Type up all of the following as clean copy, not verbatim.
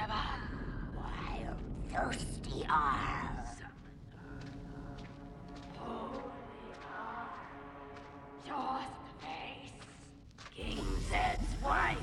Wild, thirsty eyes. Show us the face. King Zed's wife.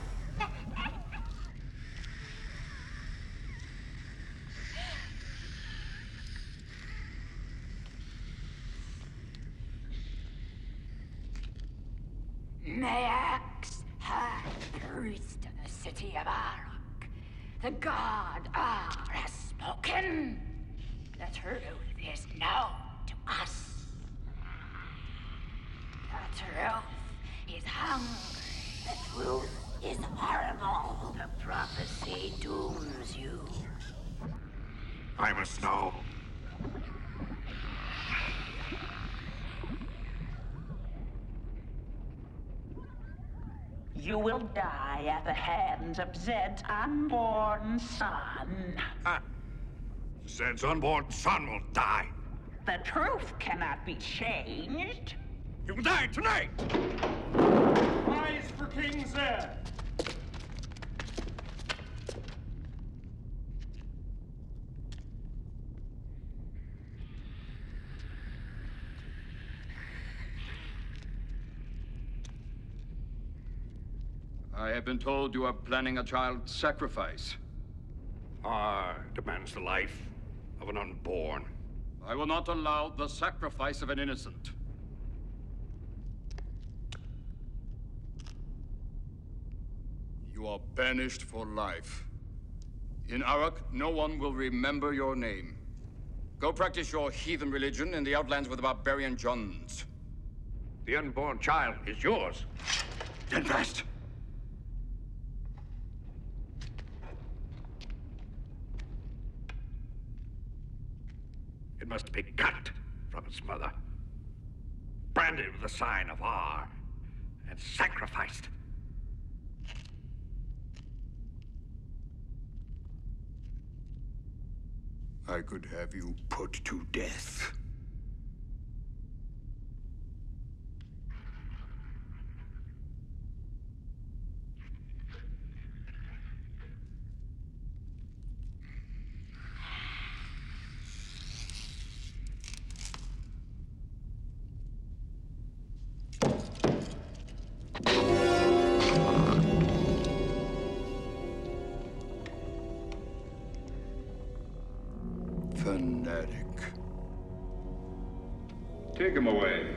Mayax, high priest of the city of Arok. The god Ar has spoken. The truth is known to us. The truth is hungry. The truth is horrible. The prophecy dooms you. I must know. You will die at the hands of Zed's unborn son. Zed's unborn son will die. The truth cannot be changed. He will die tonight! Rise for King Zed! I have been told you are planning a child sacrifice. Demands the life of an unborn. I will not allow the sacrifice of an innocent. You are banished for life. In Arak, no one will remember your name. Go practice your heathen religion in the outlands with the barbarian Juns. The unborn child is yours. Invest! It must be cut from its mother, branded with the sign of Ar, and sacrificed. I could have you put to death. Fanatic. Take him away.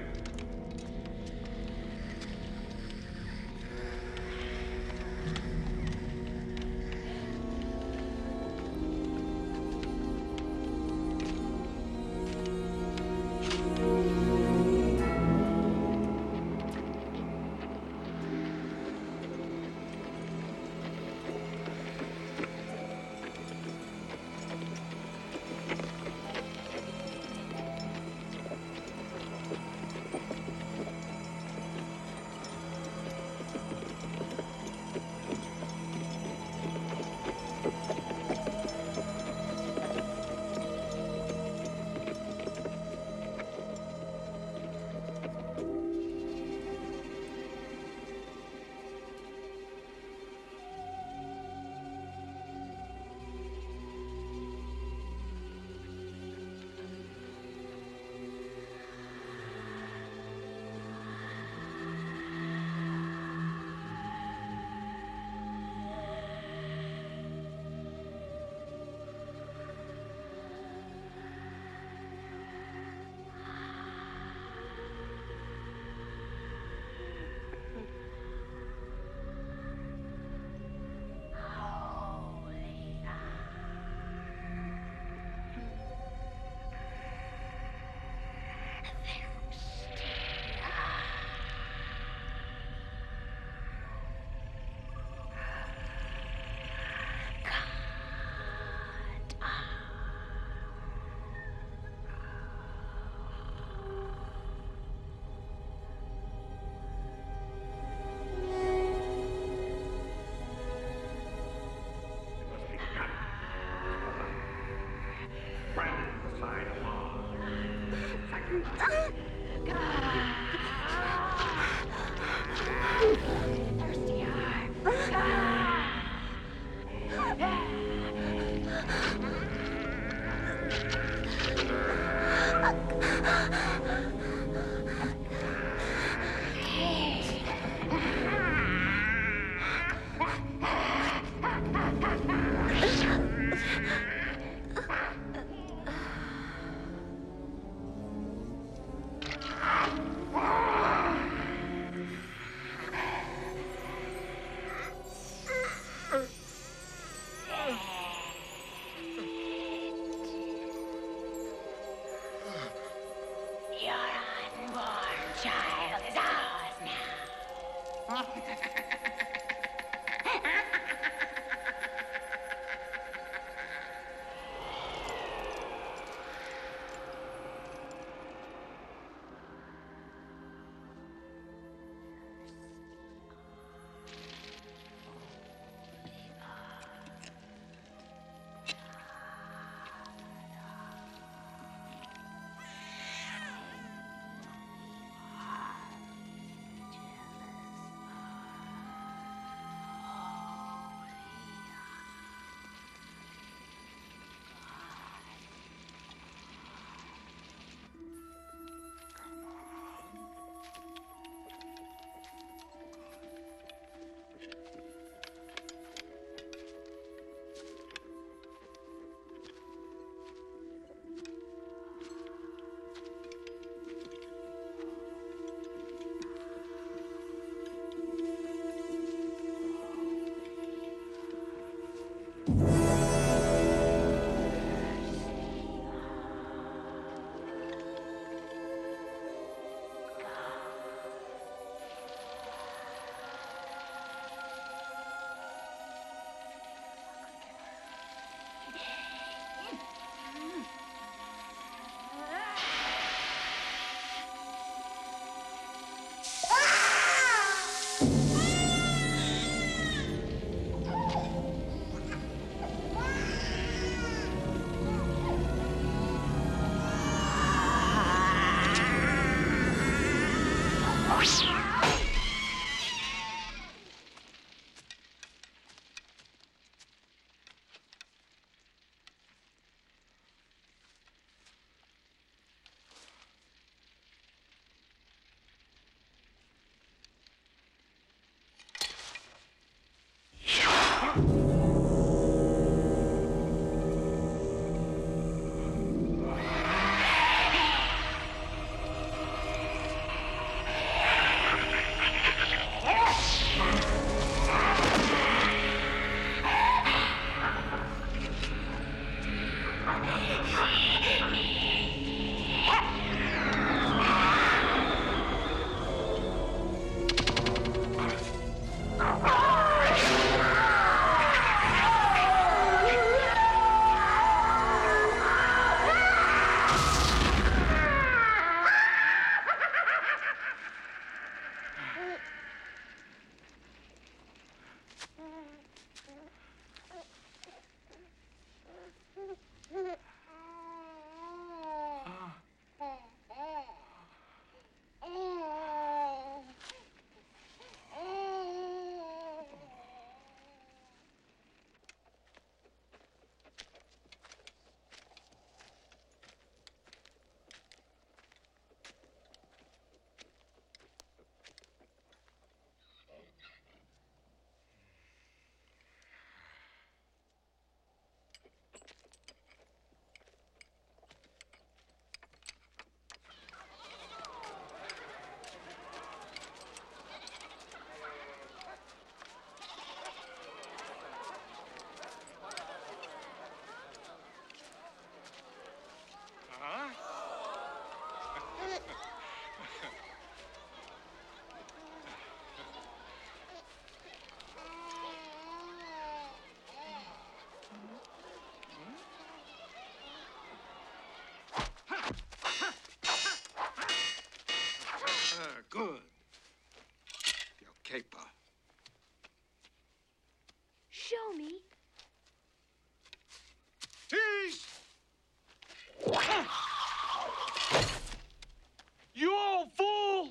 Good. Your caper. Show me. Tease! You old fool!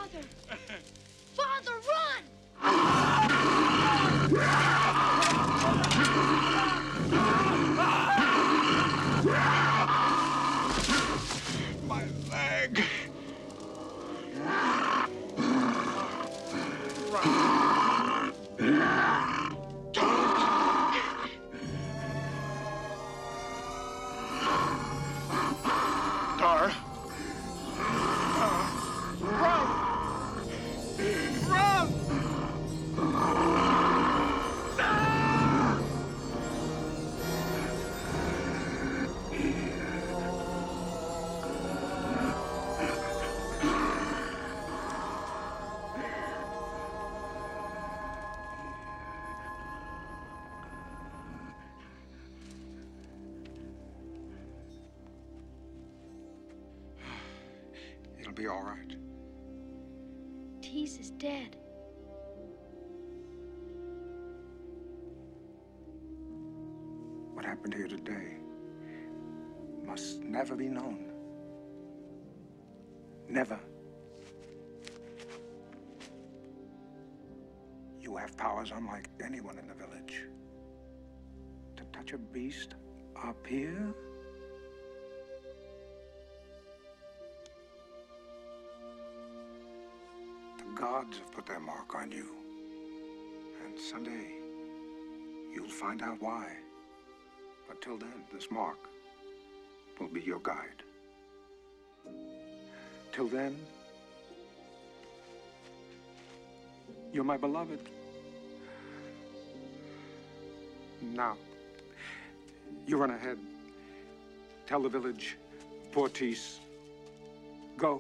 Father! Father, run! My leg. Dar. Run! It'll be all right. Tease is dead. What happened here today must never be known. Never. You have powers unlike anyone in the village. To touch a beast up here? The gods have put their mark on you. And someday, you'll find out why. But till then, this mark will be your guide. Till then, you're my beloved. Now, you run ahead. Tell the village, Portis, go.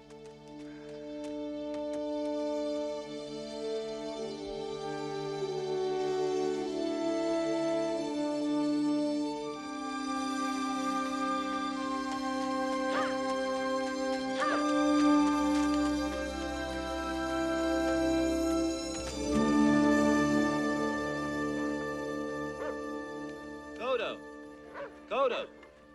Kodo! Kodo!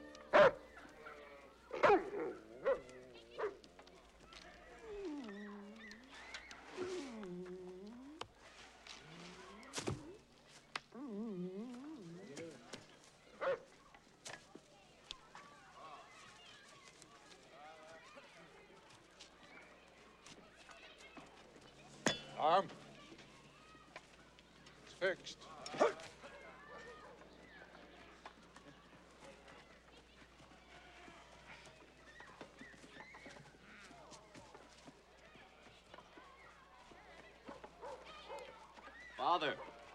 Arm. It's fixed. Father!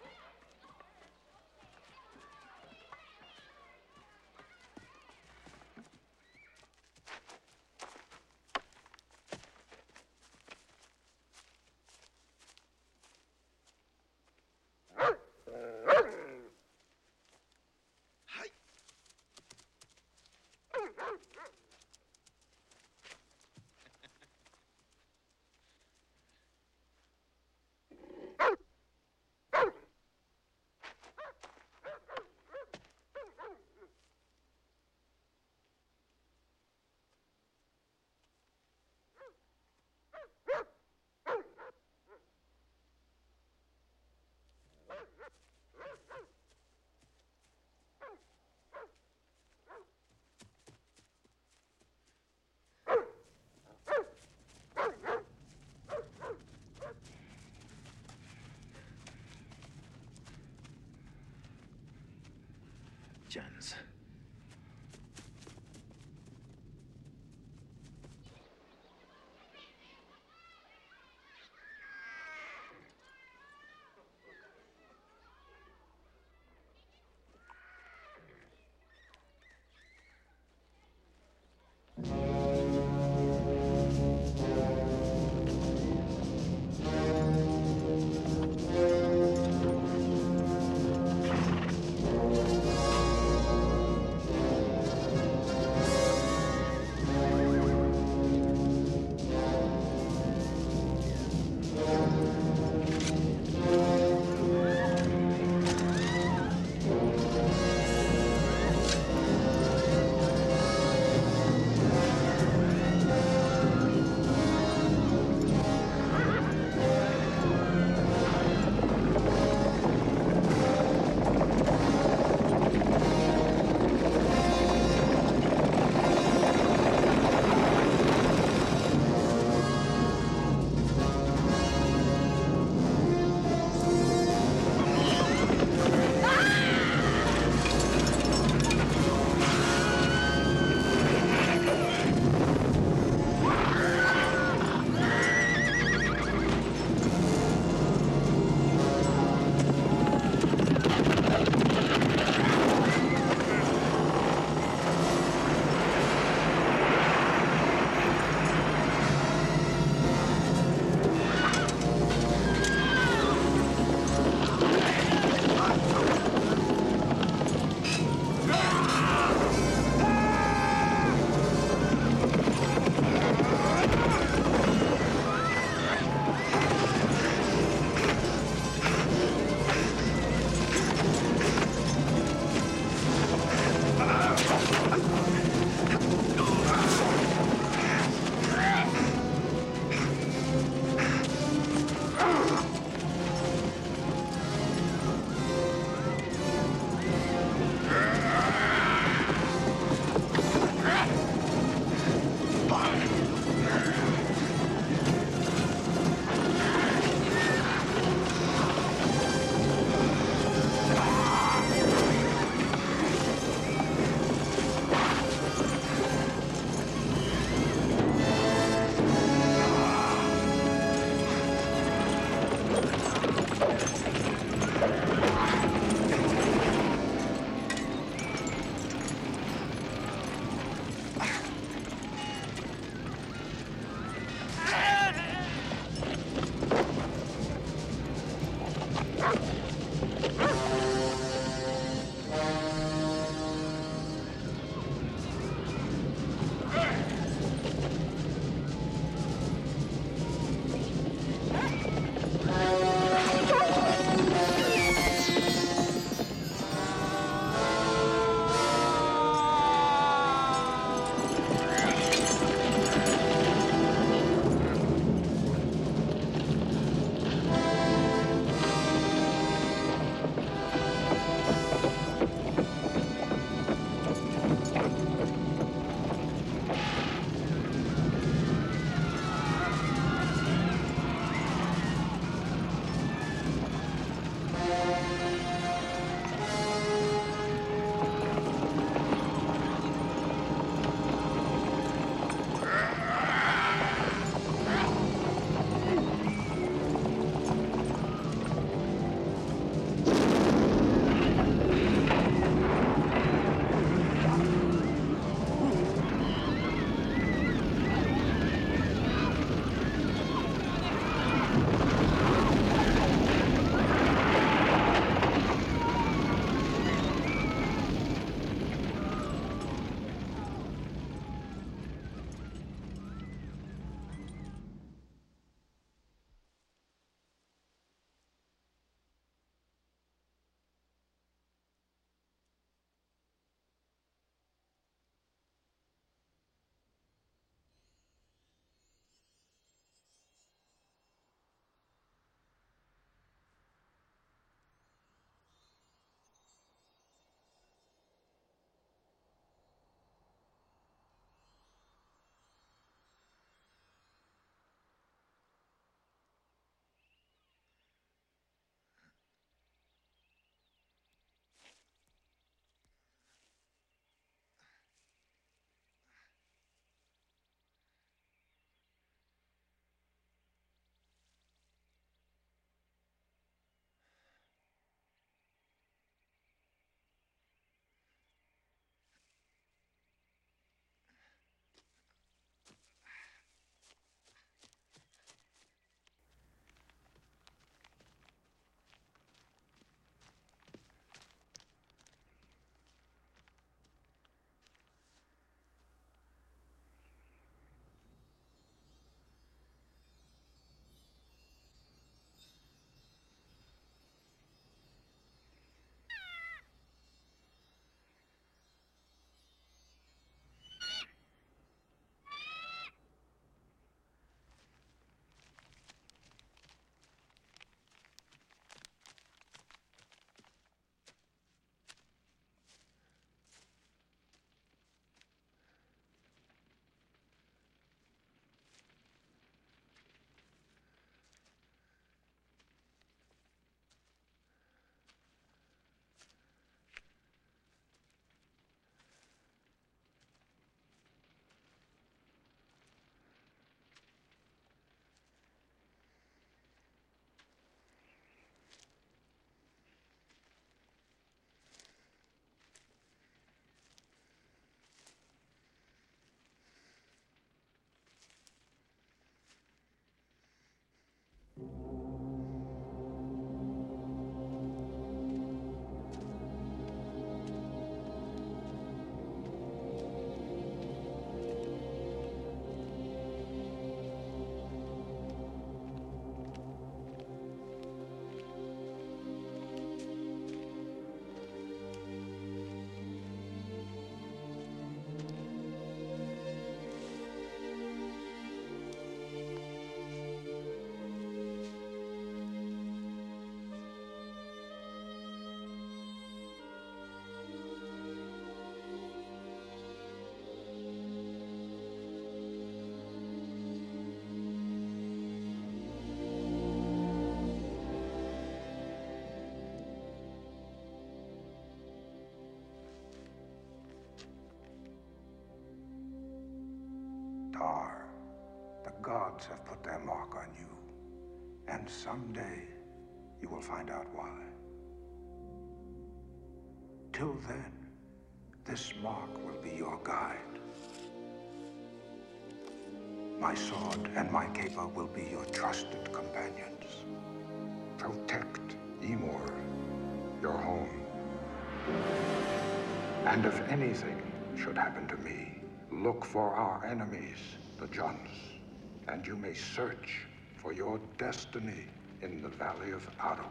Jens. star. The gods have put their mark on you. And someday, you will find out why. Till then, this mark will be your guide. My sword and my caper will be your trusted companions. Protect Ymor, your home. And if anything should happen to me, look for our enemies, the Juns, and you may search for your destiny in the Valley of Arok.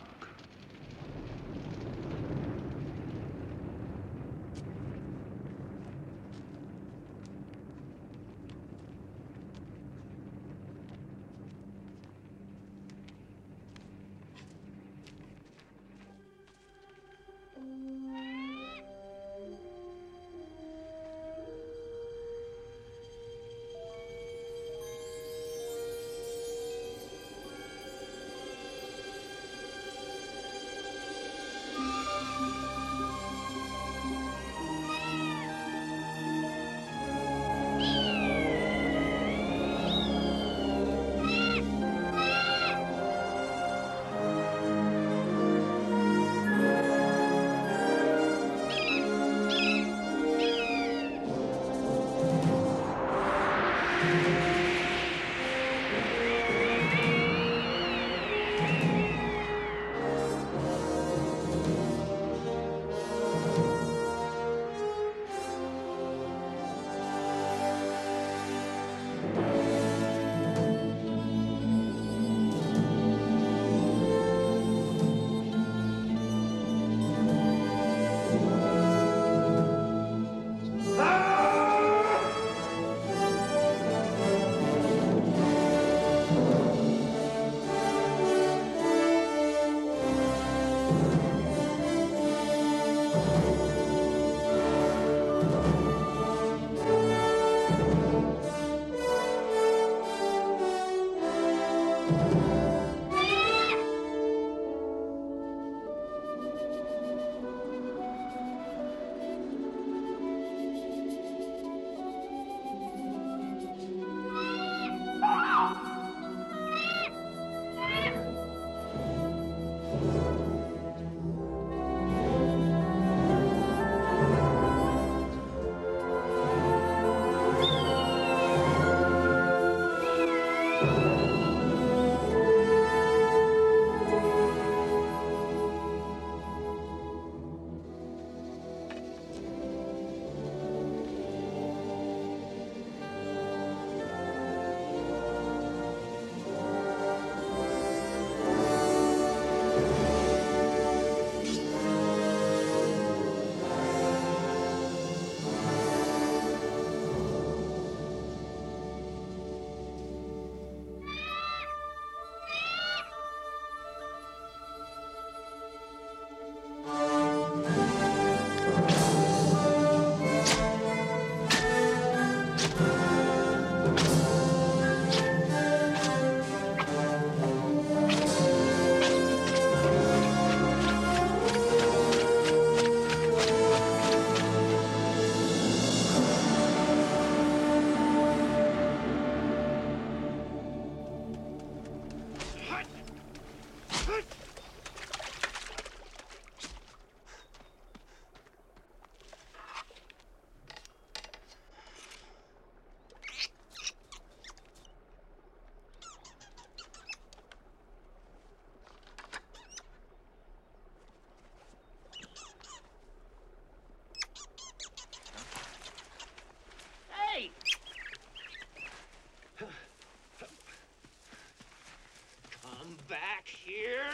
back here.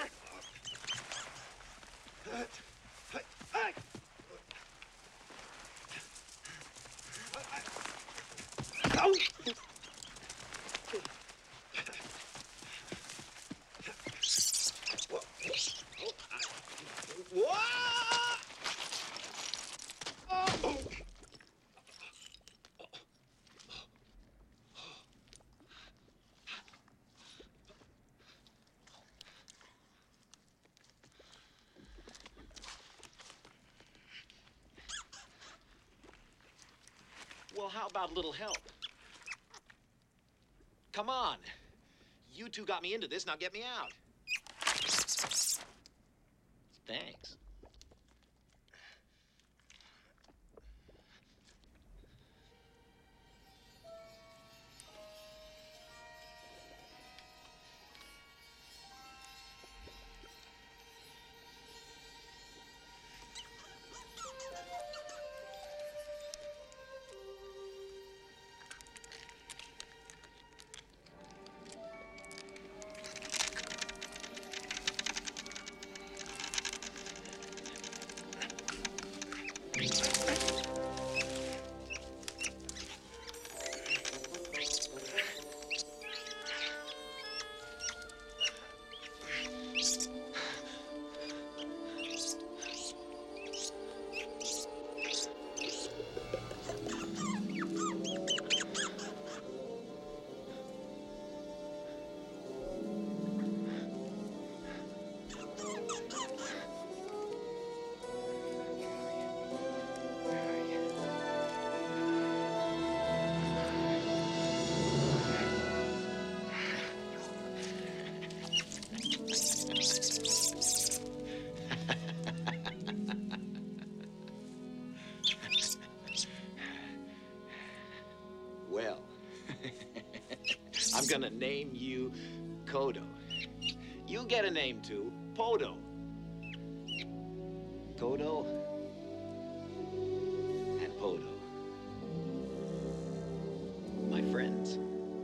Go! Well, how about a little help? Come on. You two got me into this, now get me out. Thanks. Well, I'm gonna name you Kodo. You get a name too, Podo. Kodo and Podo. My friends.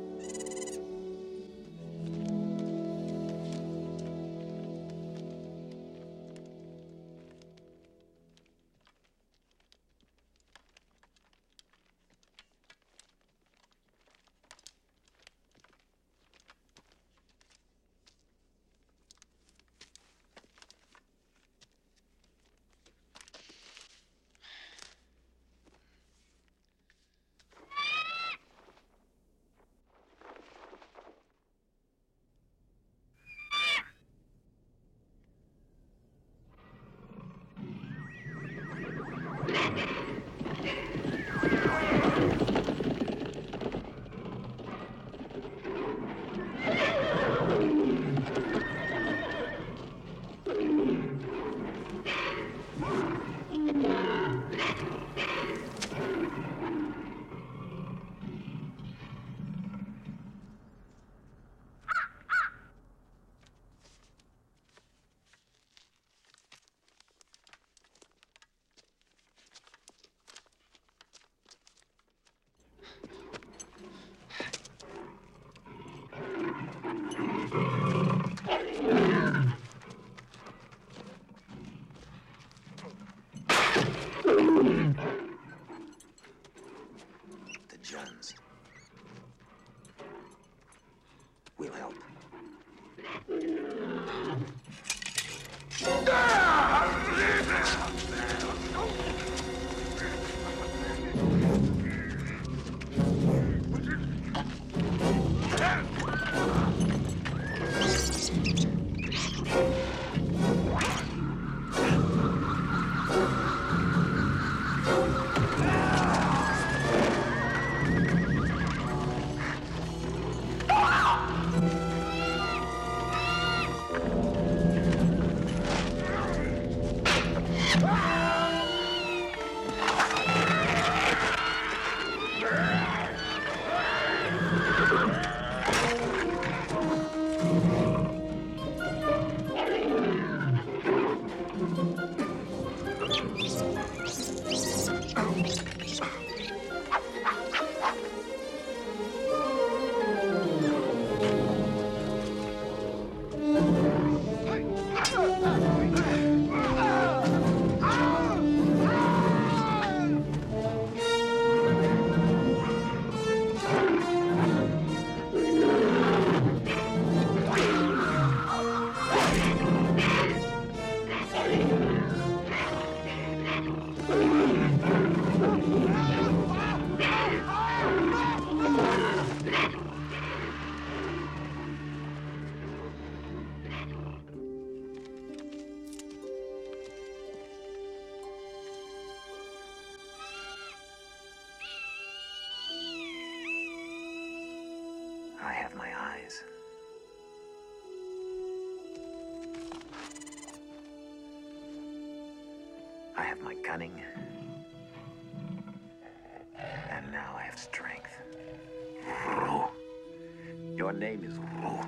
The Juns. We'll help. I have my eyes. I have my cunning. And now I have strength. Ru. Your name is Ru.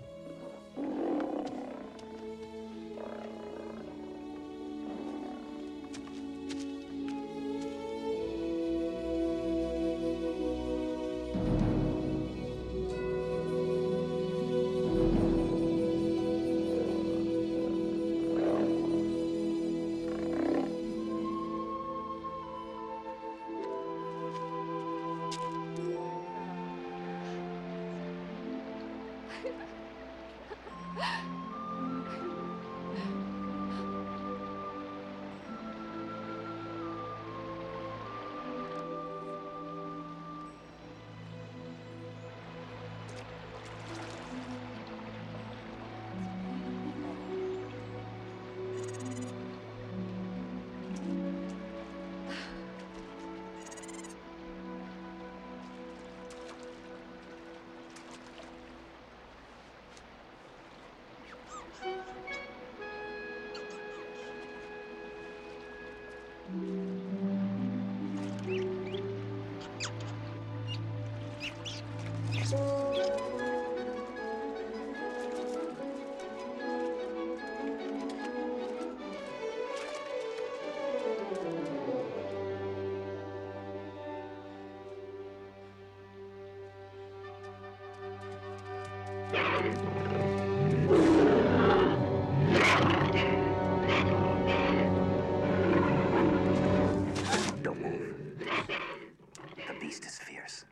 Don't move. The beast is fierce.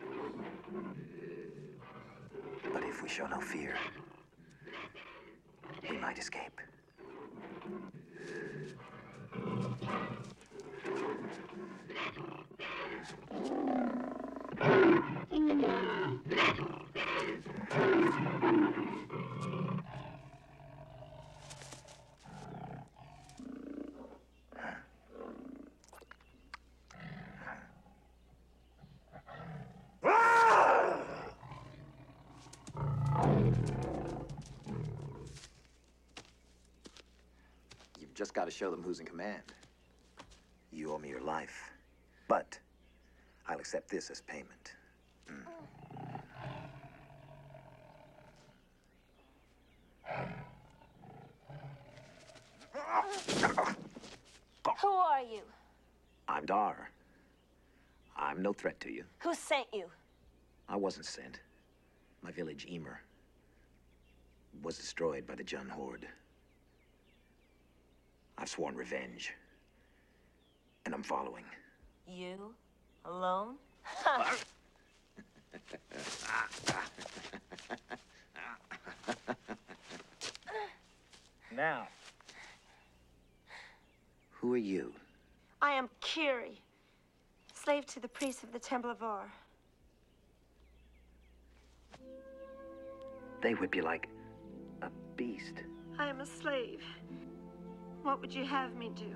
But if we show no fear, we might escape. You've just got to show them who's in command. You owe me your life, but I'll accept this as payment. Who are you? I'm Dar. I'm no threat to you. Who sent you? I wasn't sent. My village, Emer, was destroyed by the Jun Horde. I've sworn revenge. And I'm following. You? Alone? Now. Who are you? I am Kiri, slave to the priest of the Temple of Ar. They whip you like a beast. I am a slave. What would you have me do?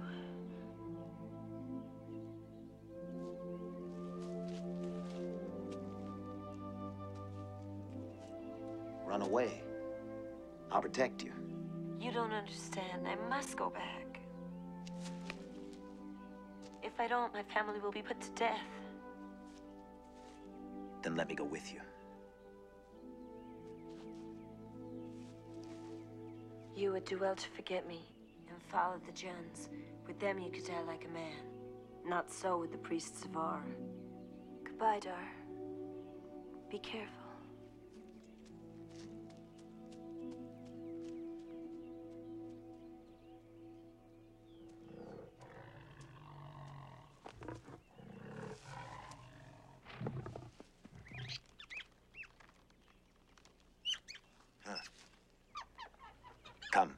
Run away. I'll protect you. You don't understand. I must go back. If I don't, my family will be put to death. Then let me go with you. You would do well to forget me and follow the Juns. With them, you could die like a man. Not so with the priests of Ar. Goodbye, Dar. Be careful. Come.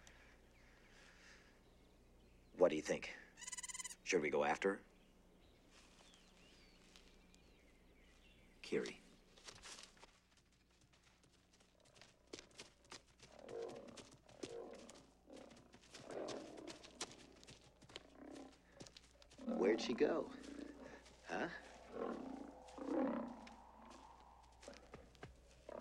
What do you think? Should we go after her? Kiri. Where'd she go? Huh?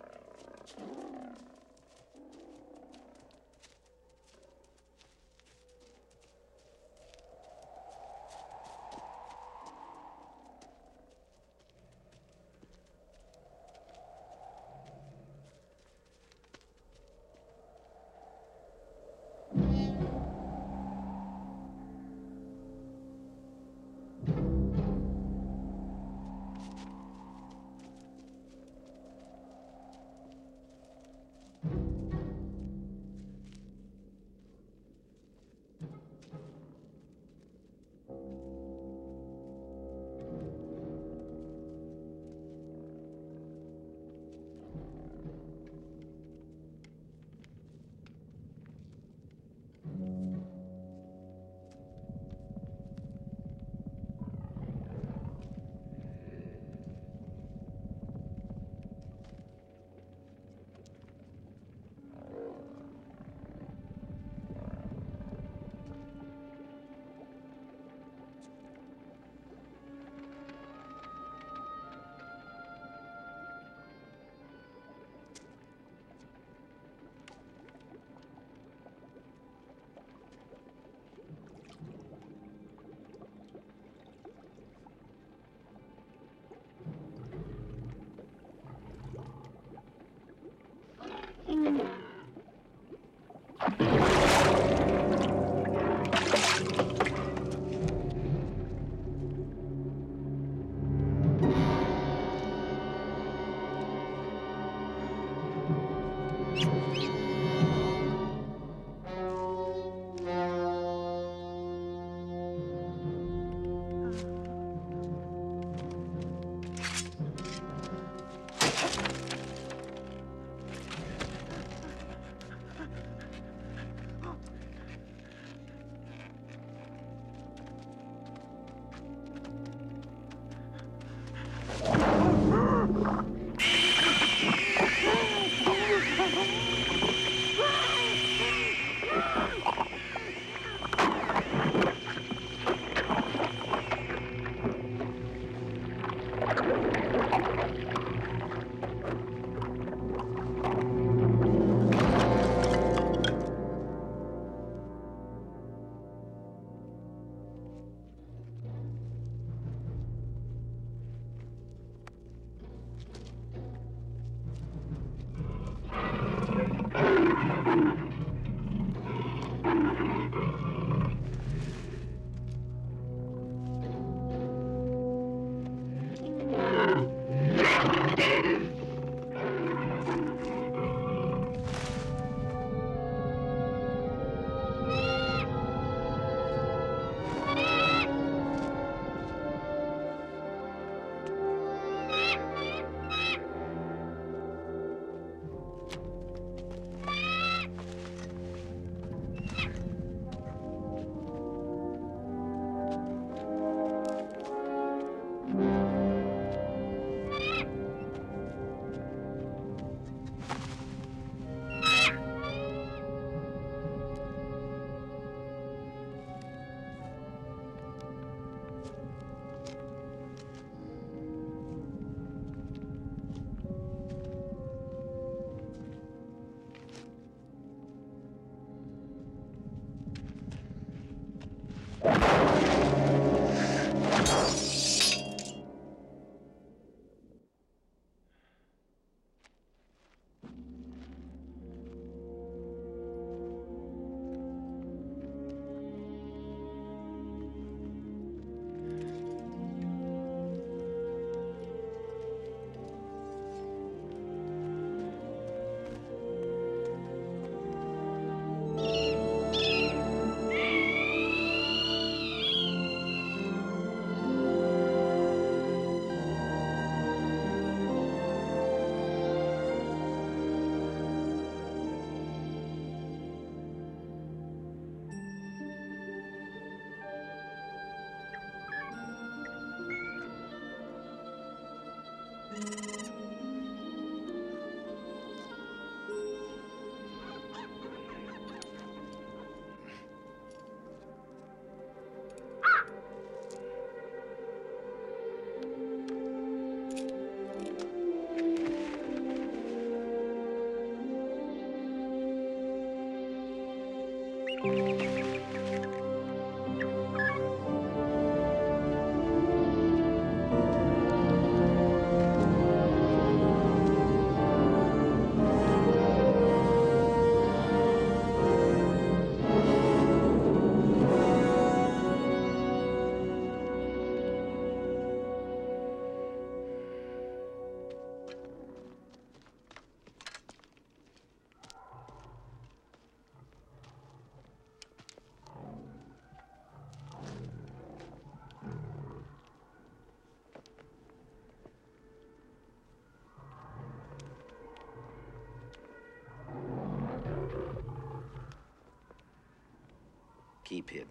Keep hidden.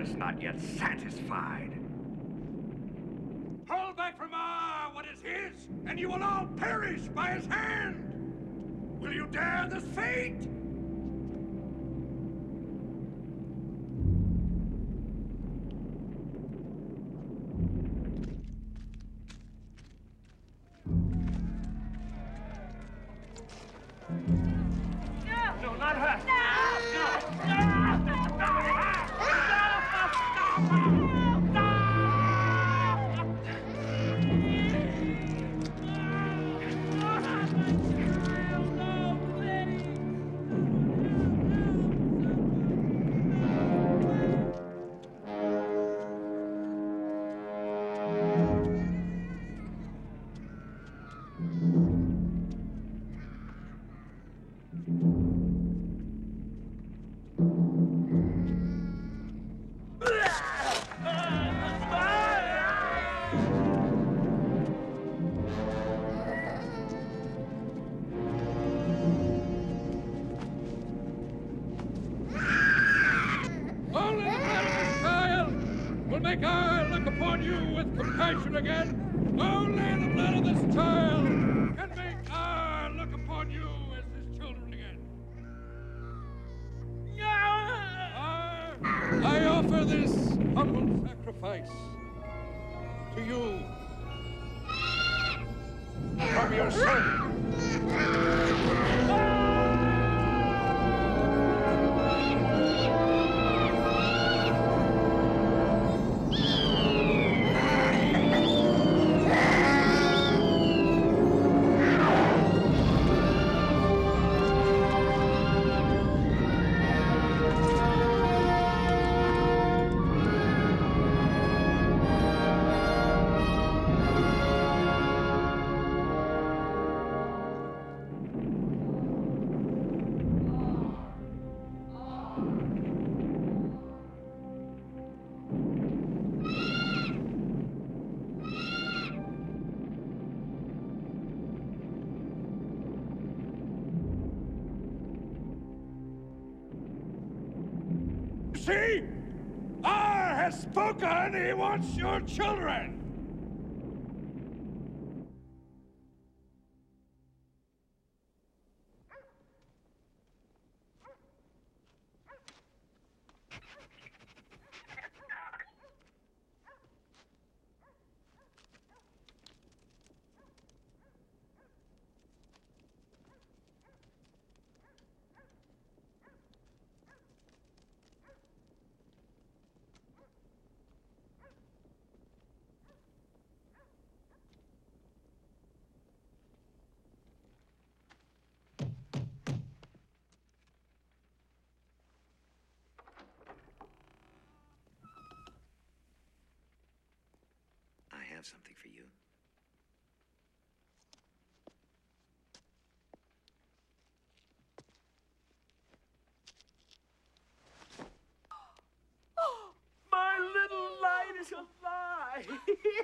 is not yet satisfied. Hold back from what is his, and you will all perish by his hand! Will you dare this fate? No, not her. Only the blood of this child will make I look upon you with compassion again. Only the blood of this child can make I look upon you as his children again. I offer this humble sacrifice to you from your son. See? Ar has spoken! He wants your children! I have something for you. My little light is alive!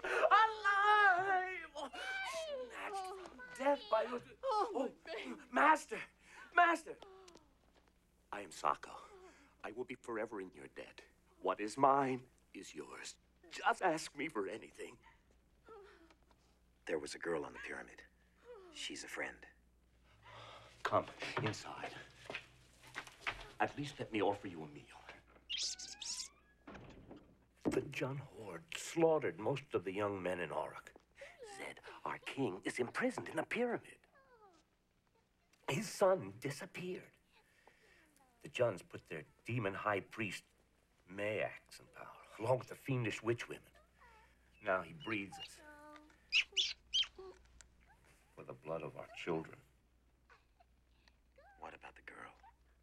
Alive! Snatched from death by your... Oh, Master! Master! I am Sako. I will be forever in your debt. What is mine is yours. Just ask me for anything. There was a girl on the pyramid. She's a friend. Come inside. At least let me offer you a meal. The Jun horde slaughtered most of the young men in Arak. Zed, our king, is imprisoned in a pyramid. His son disappeared. The Juns put their demon high priest, Mayax, in power, along with the fiendish witch women. Now he breeds us for the blood of our children. What about the girl?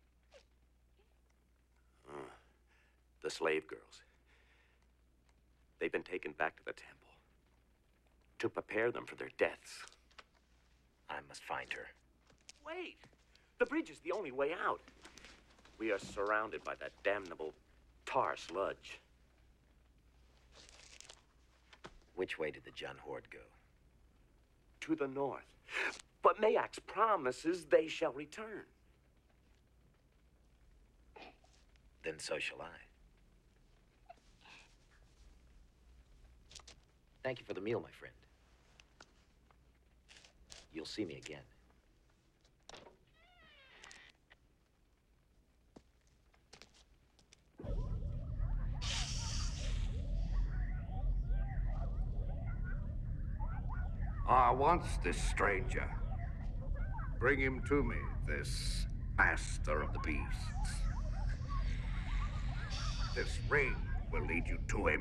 The slave girls. They've been taken back to the temple to prepare them for their deaths. I must find her. Wait! The bridge is the only way out. We are surrounded by that damnable tar sludge. Which way did the Jun horde go? To the north. But Mayax promises they shall return. Then so shall I. Thank you for the meal, my friend. You'll see me again. I wants this stranger. Bring him to me, this master of the beasts. This ring will lead you to him.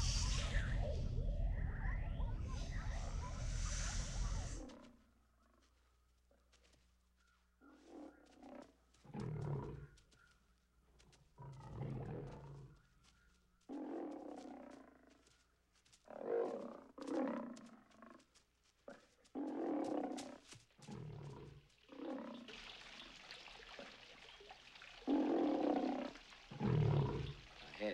Ahead.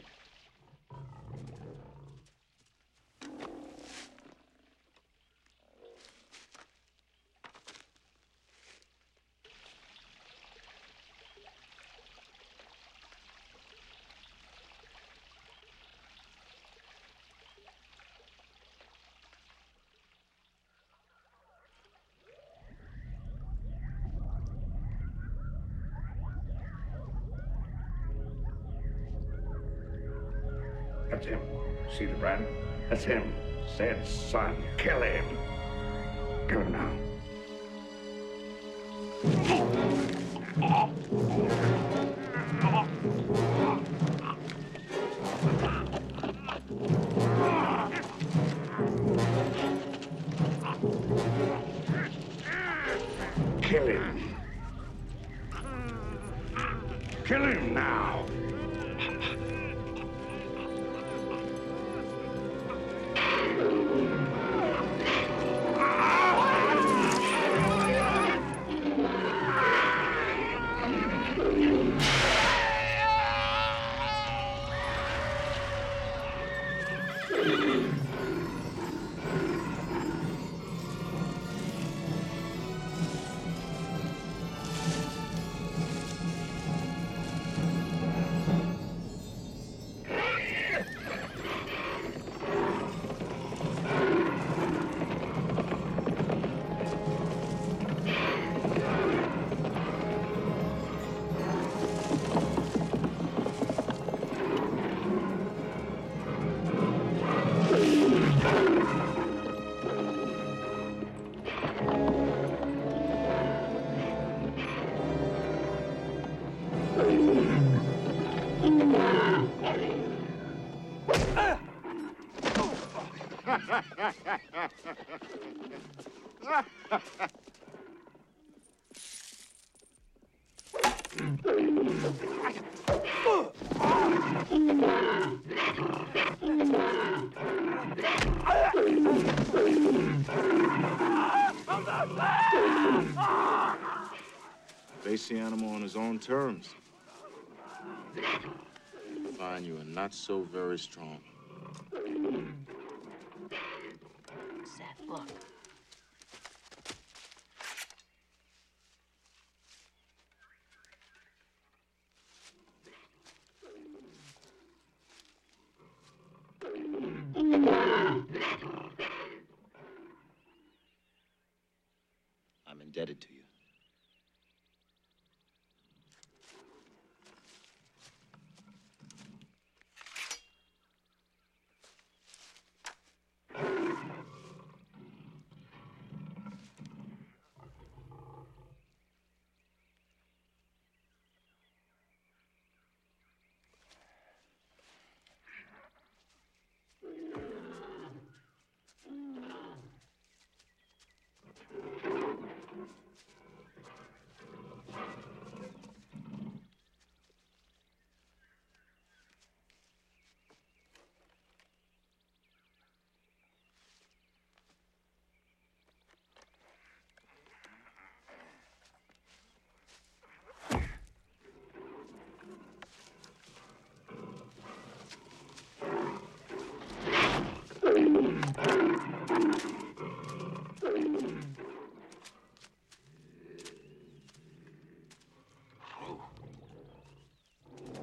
That's him. See the brand? That's him. Zed's son. Kill him. Kill him now. Kill him. Kill him now. Face the animal on his own terms. Find you are not so very strong. Seth, look. I'm indebted to you.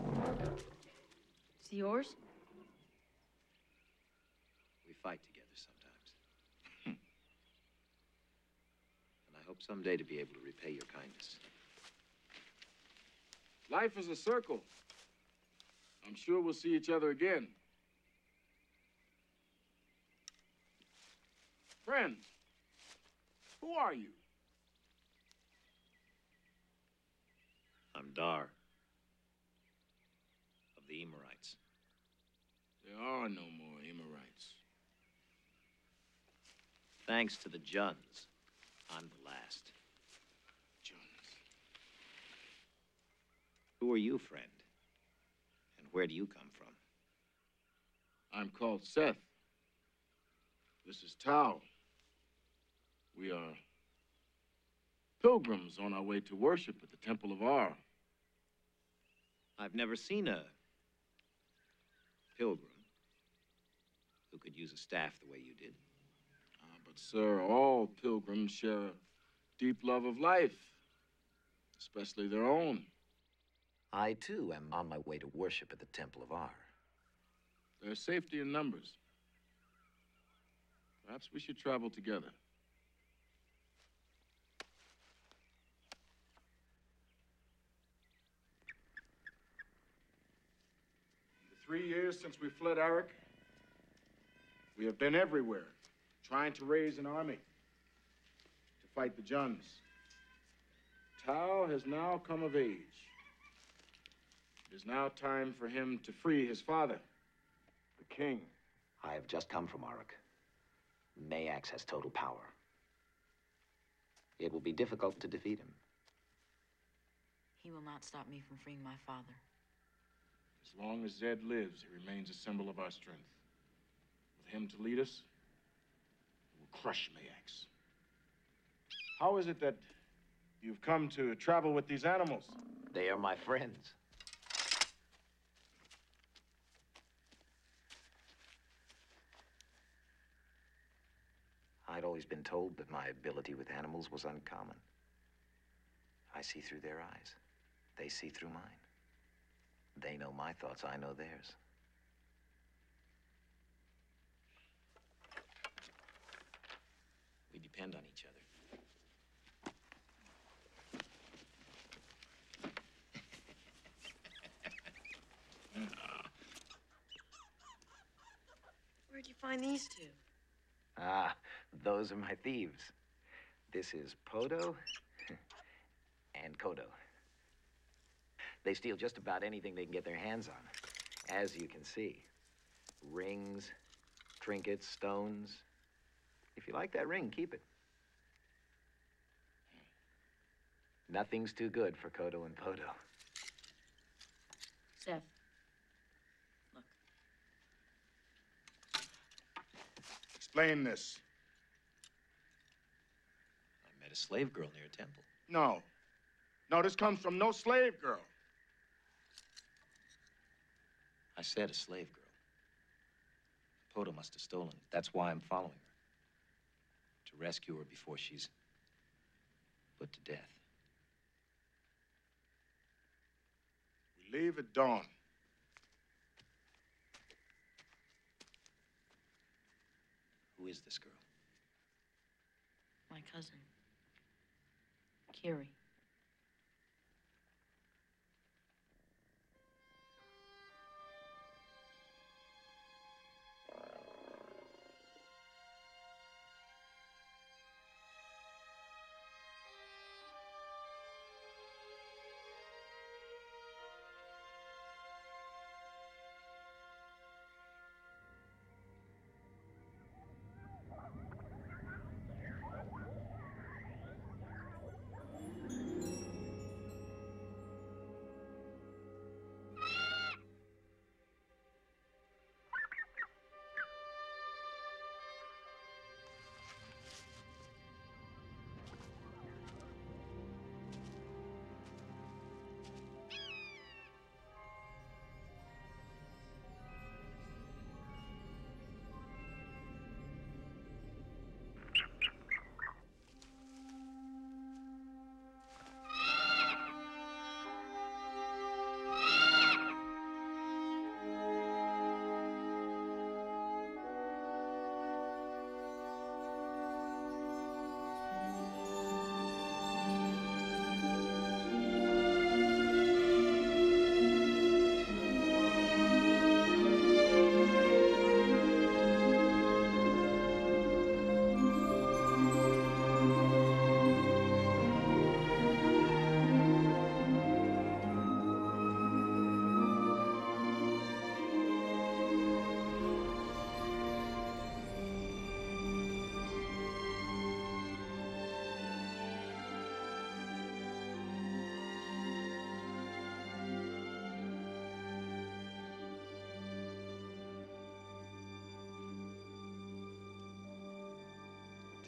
It's yours? We fight together sometimes. Hope someday to be able to repay your kindness. Life is a circle. I'm sure we'll see each other again. Friend, who are you? I'm Dar. Of the Emirites. There are no more Emirites. Thanks to the Juns, I'm the last. Juns. Who are you, friend? And where do you come from? I'm called Seth. This is Tao. We are pilgrims on our way to worship at the Temple of Ar. I've never seen a pilgrim who could use a staff the way you did. But, sir, all pilgrims share a deep love of life, especially their own. I, too, am on my way to worship at the Temple of Ar. There's safety in numbers. Perhaps we should travel together. In the 3 years since we fled Arak, we have been everywhere, trying to raise an army to fight the Juns. Tao has now come of age. It is now time for him to free his father, the king. I have just come from Arak. Mayax has total power. It will be difficult to defeat him. He will not stop me from freeing my father. As long as Zed lives, he remains a symbol of our strength. With him to lead us, we will crush Mayax. How is it that you've come to travel with these animals? They are my friends. I'd always been told that my ability with animals was uncommon. I see through their eyes. They see through mine. They know my thoughts, I know theirs. We depend on each other. Where'd you find these two? Ah, those are my thieves. This is Podo and Kodo. They steal just about anything they can get their hands on, as you can see. Rings, trinkets, stones. If you like that ring, keep it. Nothing's too good for Kodo and Podo. Seth, look. Explain this. I met a slave girl near a temple. No. No, this comes from no slave girl. I said a slave girl. Podo must have stolen it. That's why I'm following her. To rescue her before she's put to death. We leave at dawn. Who is this girl? My cousin, Kiri.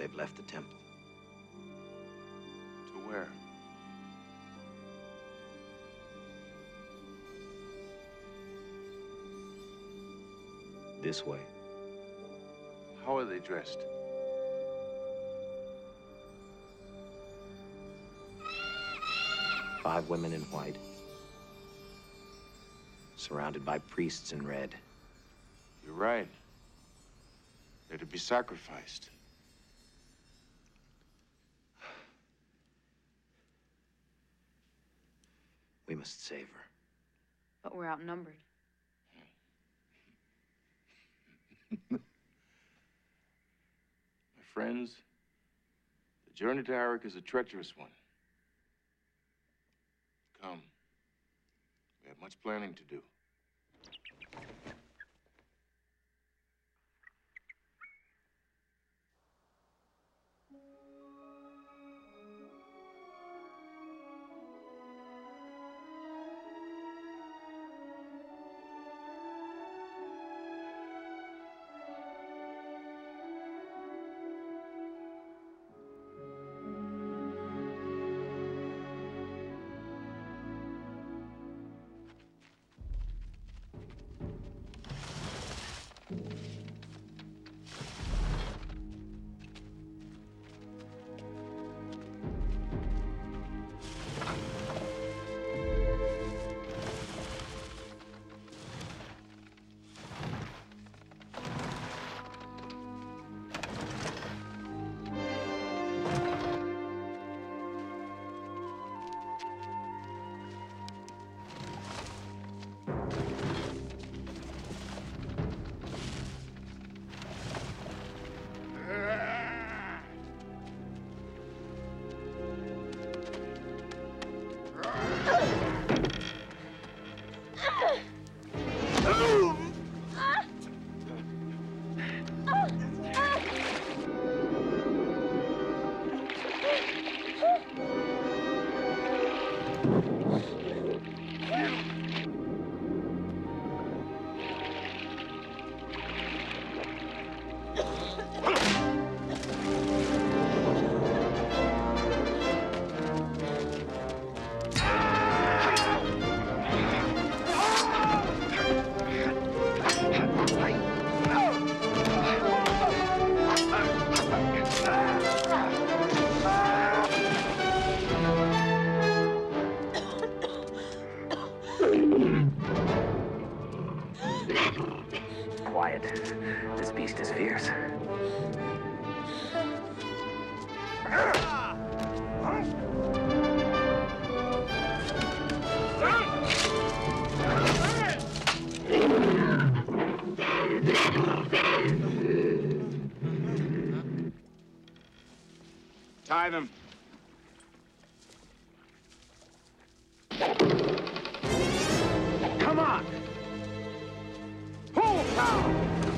They've left the temple. To where? This way. How are they dressed? Five women in white, surrounded by priests in red. You're right. They're to be sacrificed. We must save her. But we're outnumbered. My friends, the journey to Arak is a treacherous one. Come. We have much planning to do. Quiet. This beast is fierce. Tie them. Come on! Pull, pal!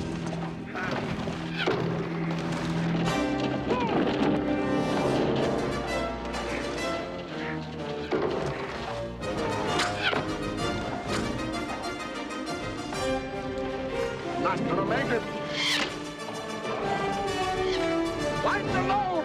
Not gonna make it. Light the load!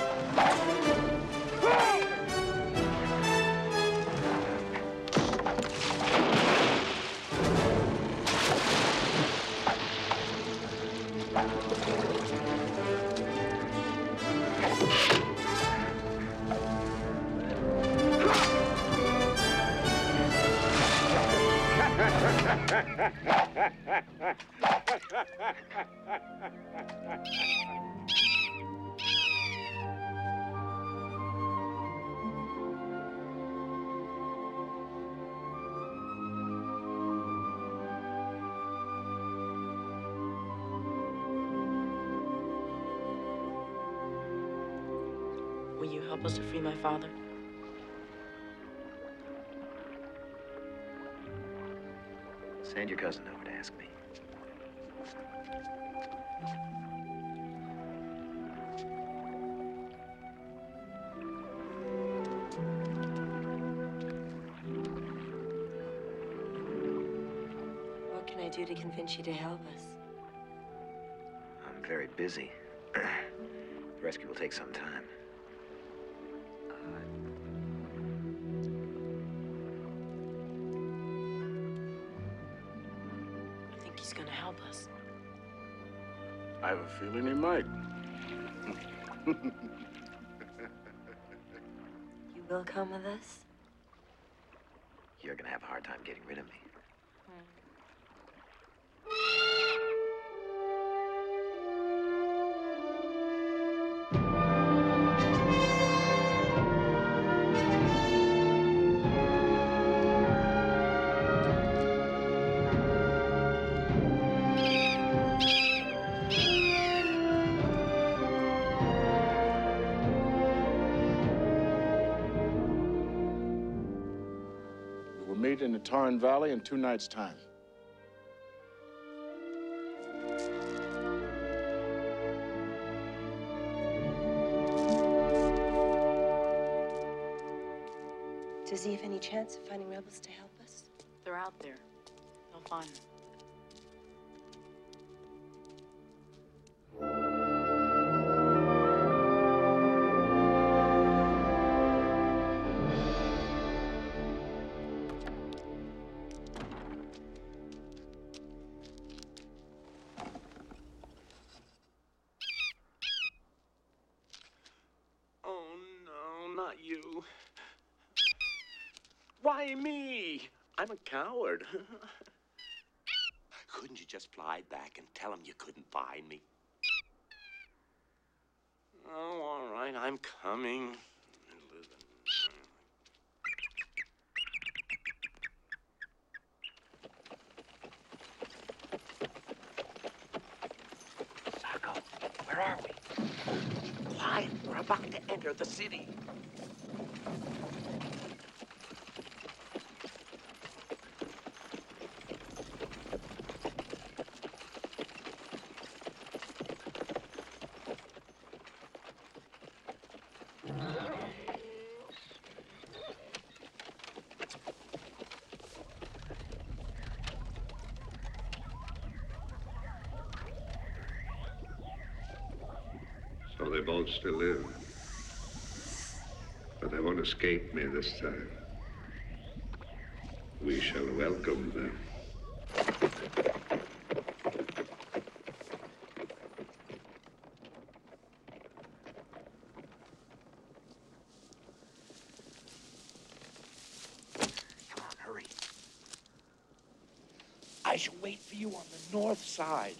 Will you help us to free my father? Send your cousin over to ask me. What can I do to convince you to help us? I'm very busy. The rescue will take some time. I think he's gonna help us. I have a feeling he might. You will come with us? You're gonna have a hard time getting rid of me. We will meet in the Tarn Valley in 2 nights' time. Does he have any chance of finding rebels to help us? They're out there. They'll find them. Oh, no, not you. Why me? I'm a coward. Couldn't you just fly back and tell him you couldn't find me? Oh, all right, I'm coming. Sako, where are we? Quiet, we're about to enter the city. So they both still live. But they won't escape me this time. We shall welcome them. Come on, hurry. I shall wait for you on the north side.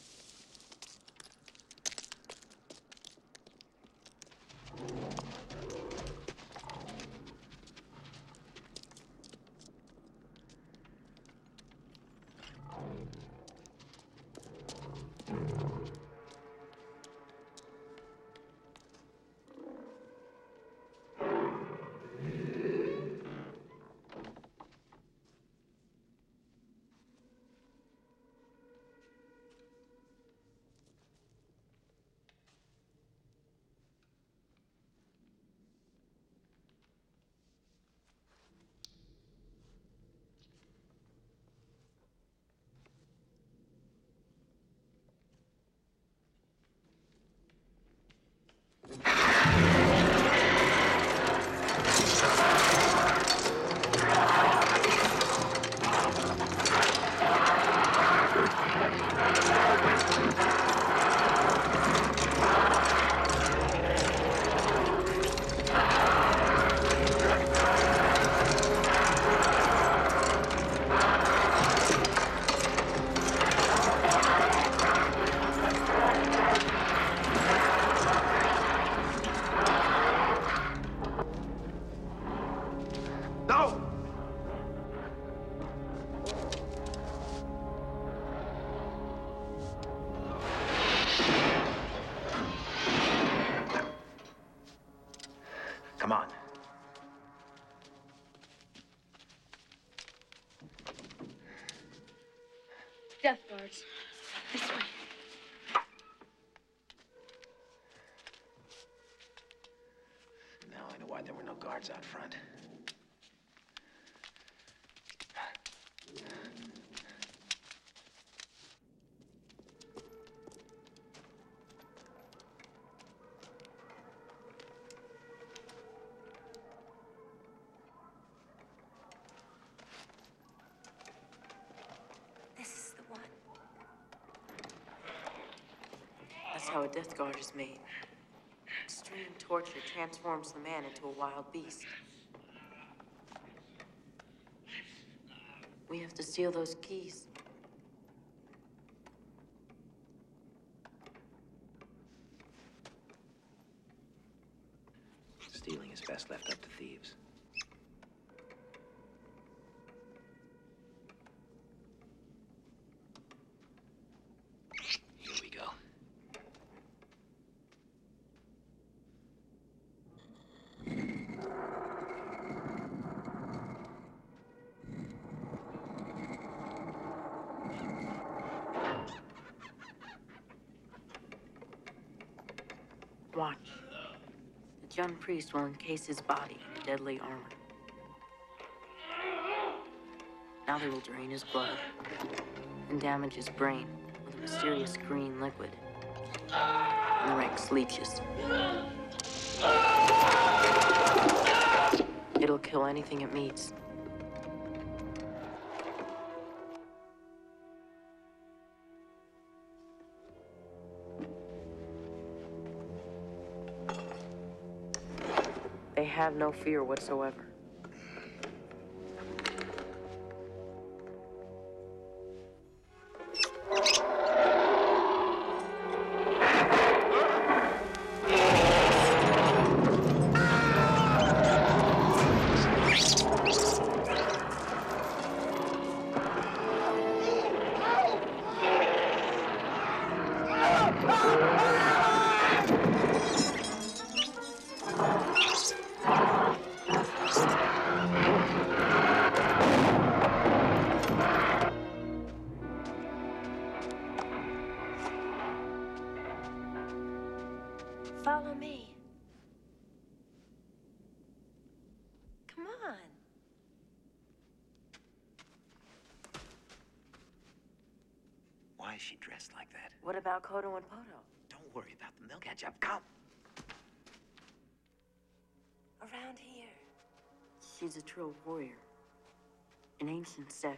Come on. Death guards. This way. Now I know why there were no guards out front. a Death Guard is made. Extreme torture transforms the man into a wild beast. We have to steal those keys. Stealing is best left up to thieves. Here we go. Watch. The Jund priest will encase his body in deadly armor. Now they will drain his blood and damage his brain with a mysterious green liquid. And the Rex leeches. It'll kill anything it meets. They have no fear whatsoever. Follow me. Come on. Why is she dressed like that? What about Kodo and Poto? Don't worry about them. They'll catch up. Come. Around here. She's a Trill warrior. An ancient sect.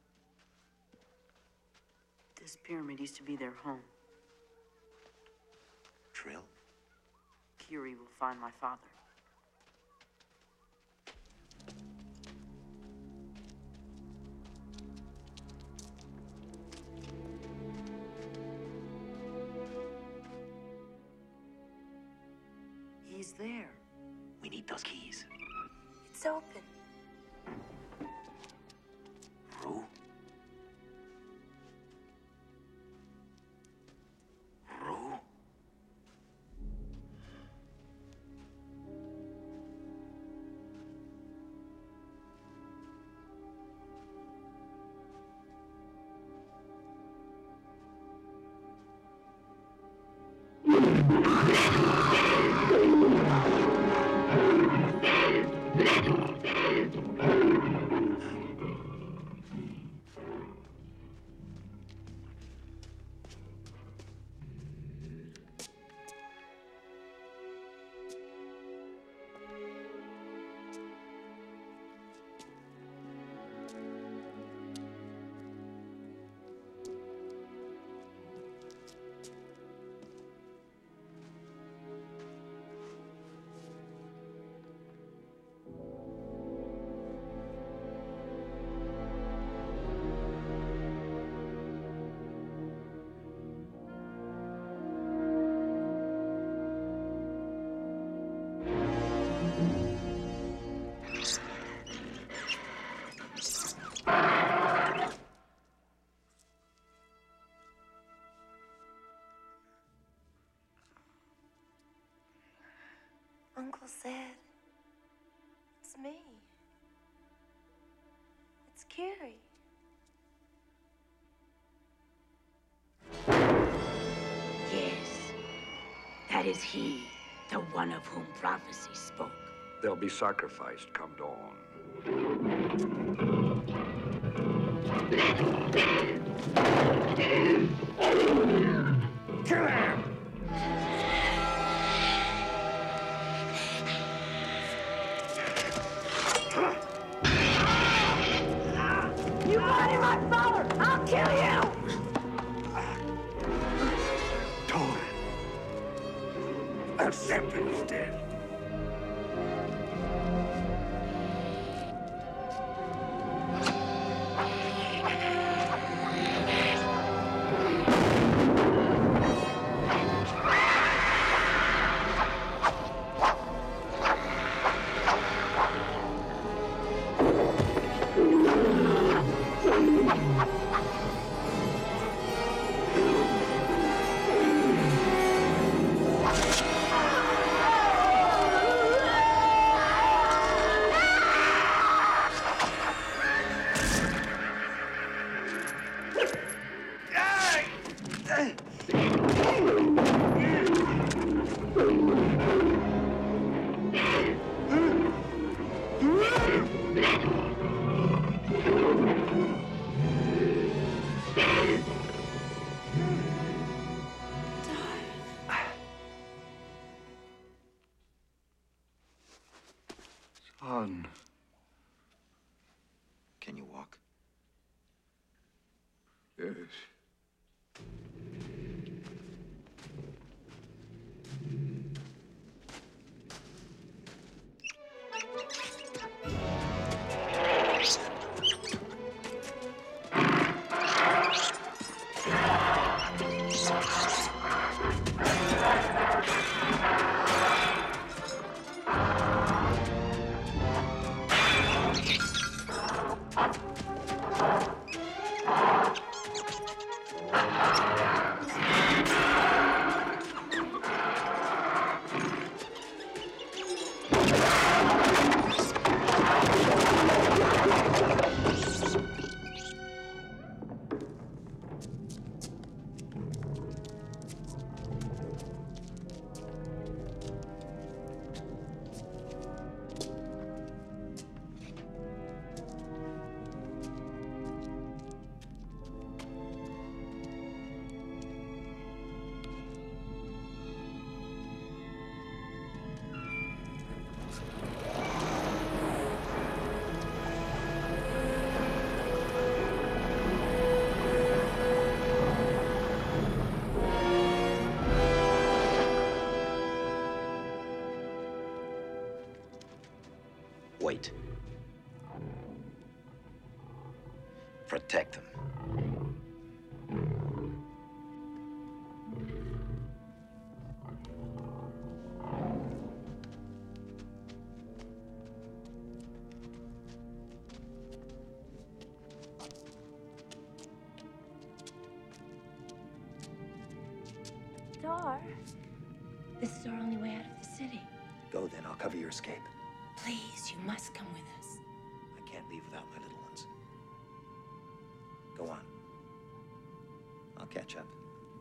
This pyramid used to be their home. Trill? Kiri will find my father. He's there. We need those keys. It's open. Rue? Rue? Uncle said, it's me. It's Kiri. Yes, that is he, the one of whom prophecy spoke. They'll be sacrificed come dawn. Kill him! You murdered my father! I'll kill you! Told Shepard's dead. Son. Can you walk? Yes. Wait. Protect them. Dar, this is our only way out of the city. Go then, I'll cover your escape. Please, you must come with us. I can't leave without my little ones. Go on. I'll catch up.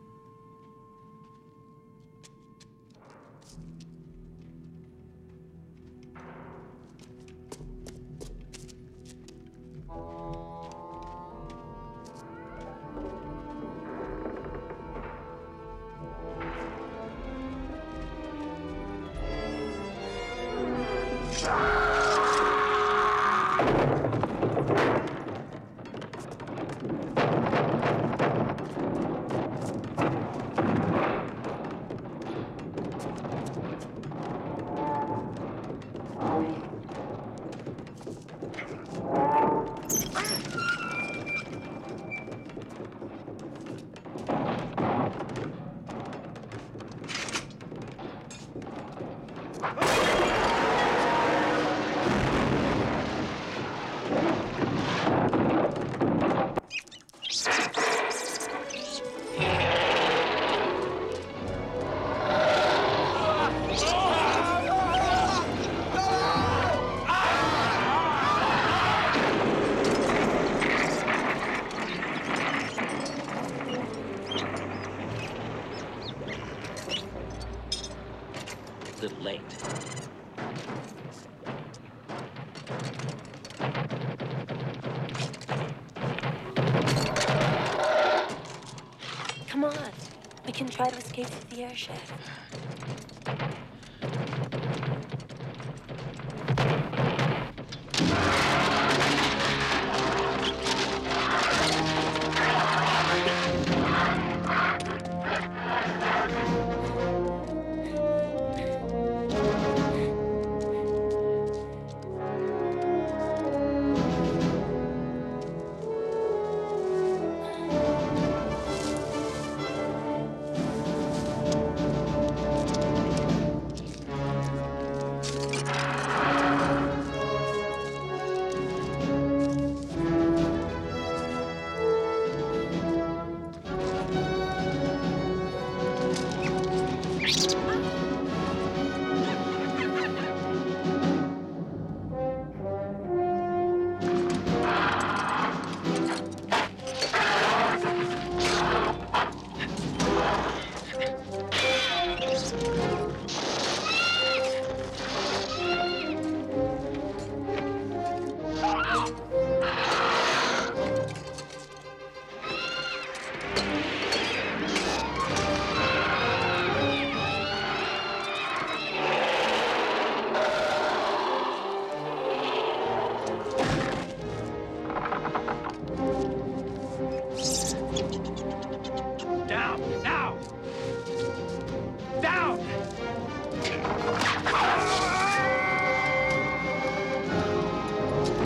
A little late. Come on. We can try to escape through the air shaft.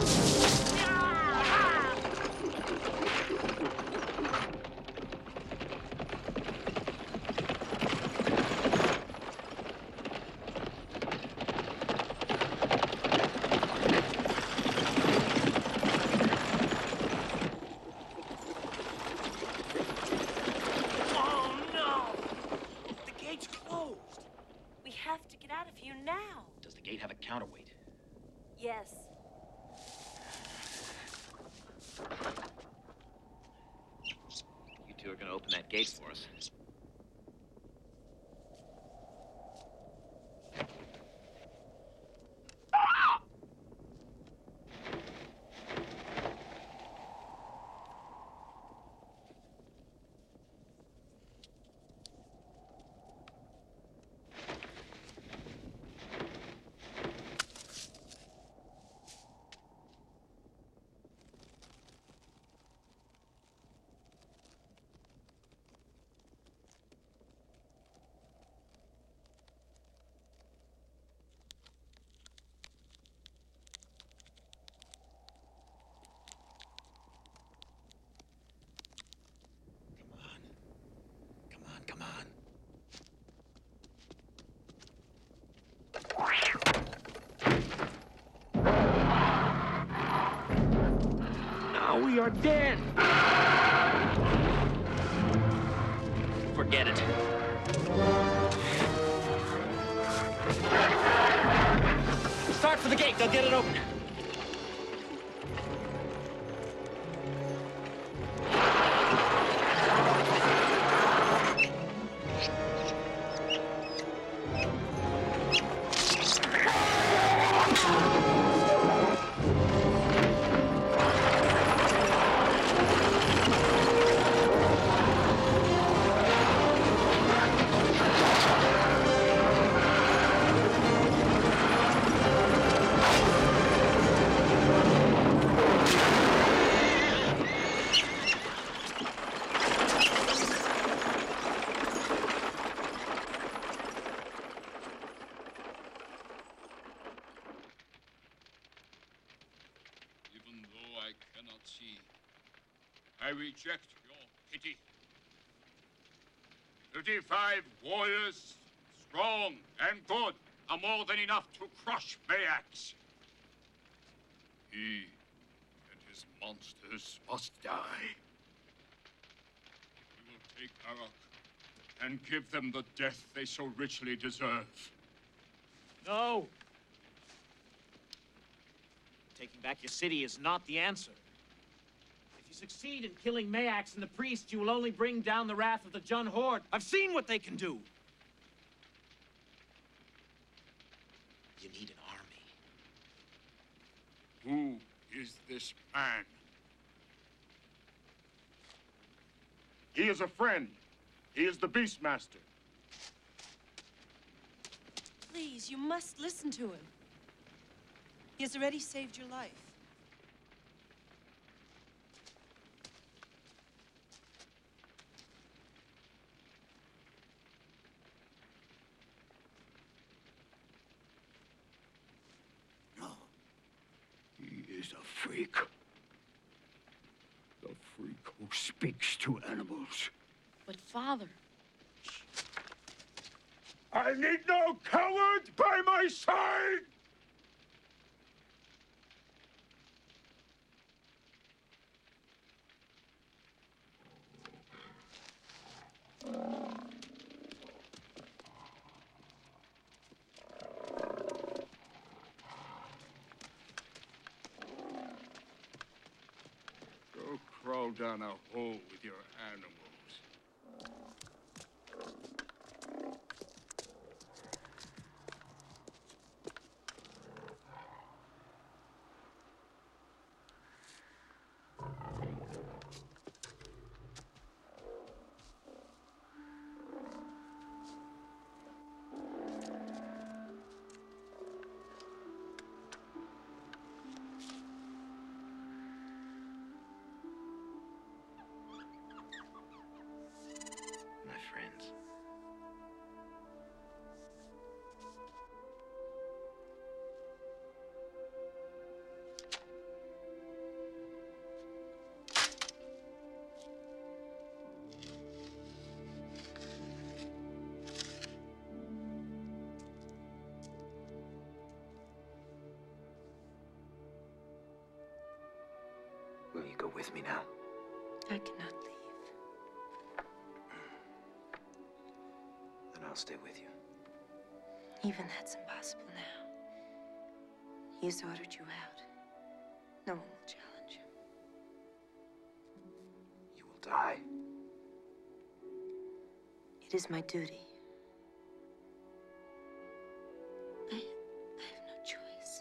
Does the gate have a counterweight? Yes. You two are gonna open that gate for us. Come on. Now we are dead. Forget it. Start for the gate. They'll get it open. I reject your pity. 35 warriors, strong and good, are more than enough to crush Mayax. He and his monsters must die. We will take Arak and give them the death they so richly deserve. No. Taking back your city is not the answer. If you succeed in killing Mayax and the priest, you will only bring down the wrath of the Jun Horde. I've seen what they can do. You need an army. Who is this man? He is a friend. He is the Beastmaster. Please, you must listen to him. He has already saved your life. He is a freak. The freak who speaks to animals. But Father... I need no coward by my side! Go crawl down a hole with your animals. Will you go with me now? I cannot leave. Then I'll stay with you. Even that's impossible now. He has ordered you out. No one will challenge him. You will die. It is my duty. I have no choice.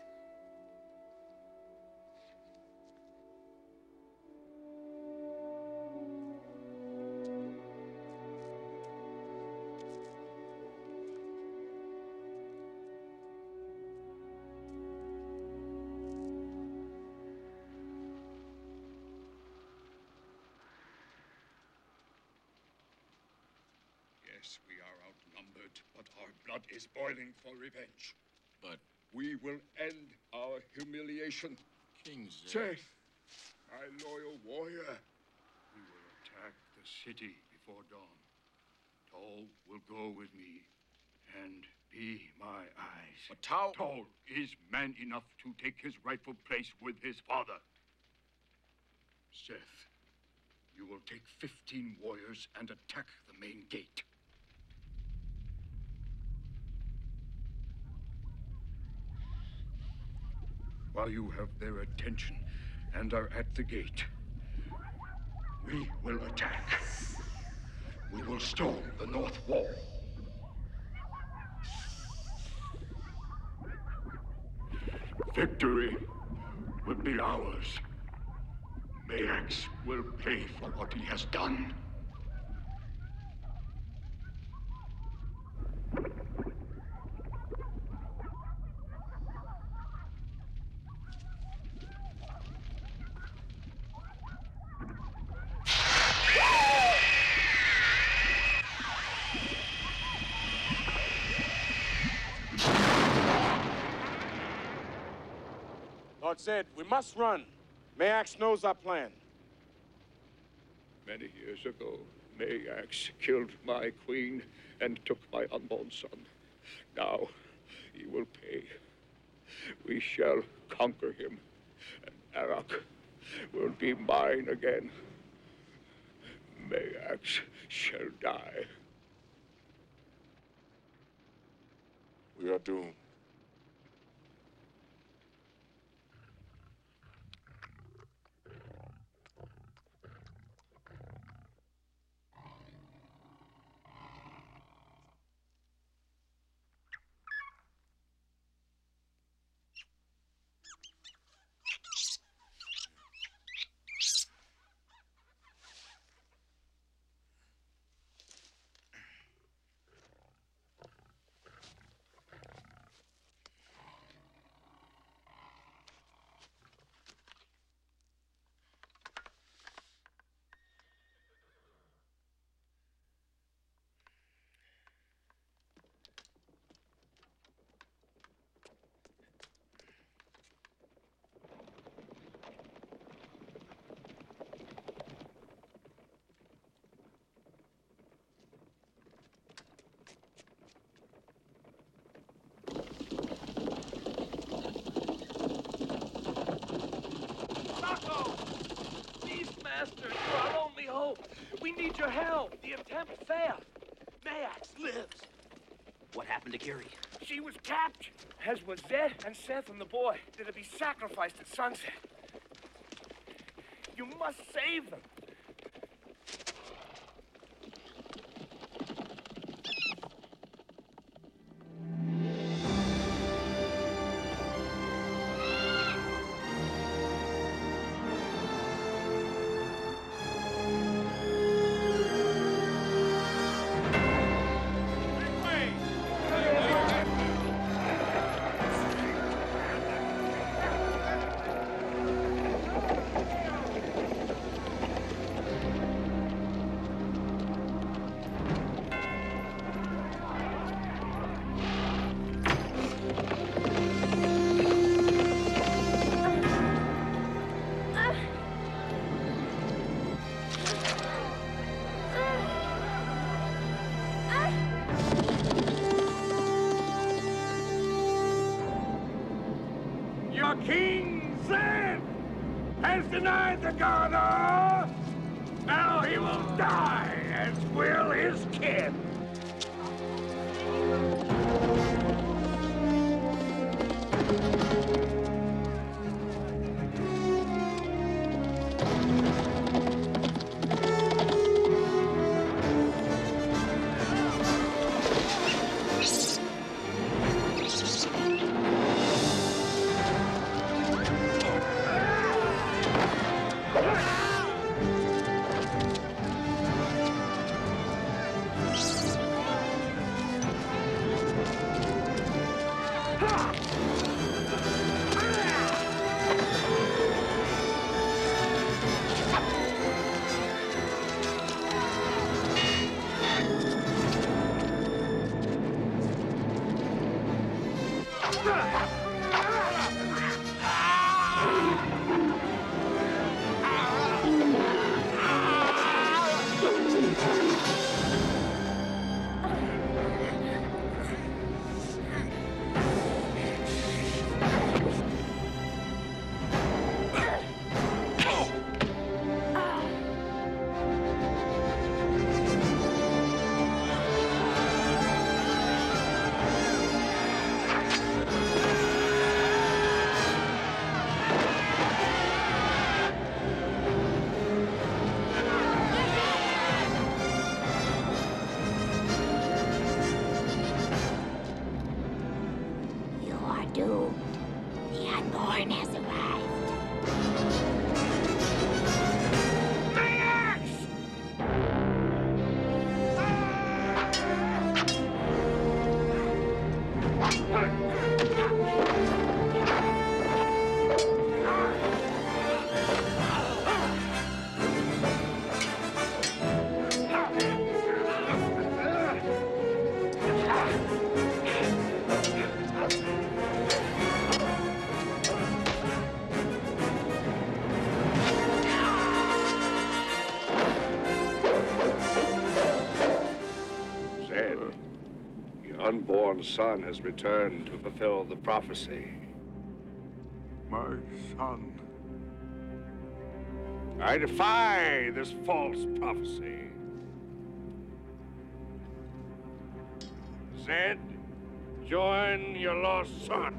Yes, we are outnumbered, but our blood is boiling for revenge. But we will end our humiliation. King Zed, my loyal warrior, we will attack the city before dawn. Tol will go with me and be my eyes. But Tol is man enough to take his rightful place with his father. Seth, you will take 15 warriors and attack the main gate. While you have their attention and are at the gate, we will attack. We will storm the north wall. Victory will be ours. Mayax will pay for what he has done. Lord Zed, we must run. Mayax knows our plan. Many years ago, Mayax killed my queen and took my unborn son. Now, he will pay. We shall conquer him, and Arak will be mine again. Mayax shall die. We are doomed. Master, you're our only hope. We need your help. The attempt failed. Mayax lives. What happened to Kiri? She was captured, as was Zed and Seth and the boy. They're to be sacrificed at sunset. You must save them. King Zed! has denied the god Ar. Now he will die, as will his kin. You are doomed. The Unborn has arrived. Zed, the unborn son has returned to fulfill the prophecy. My son. I defy this false prophecy. Zed, join your lost son.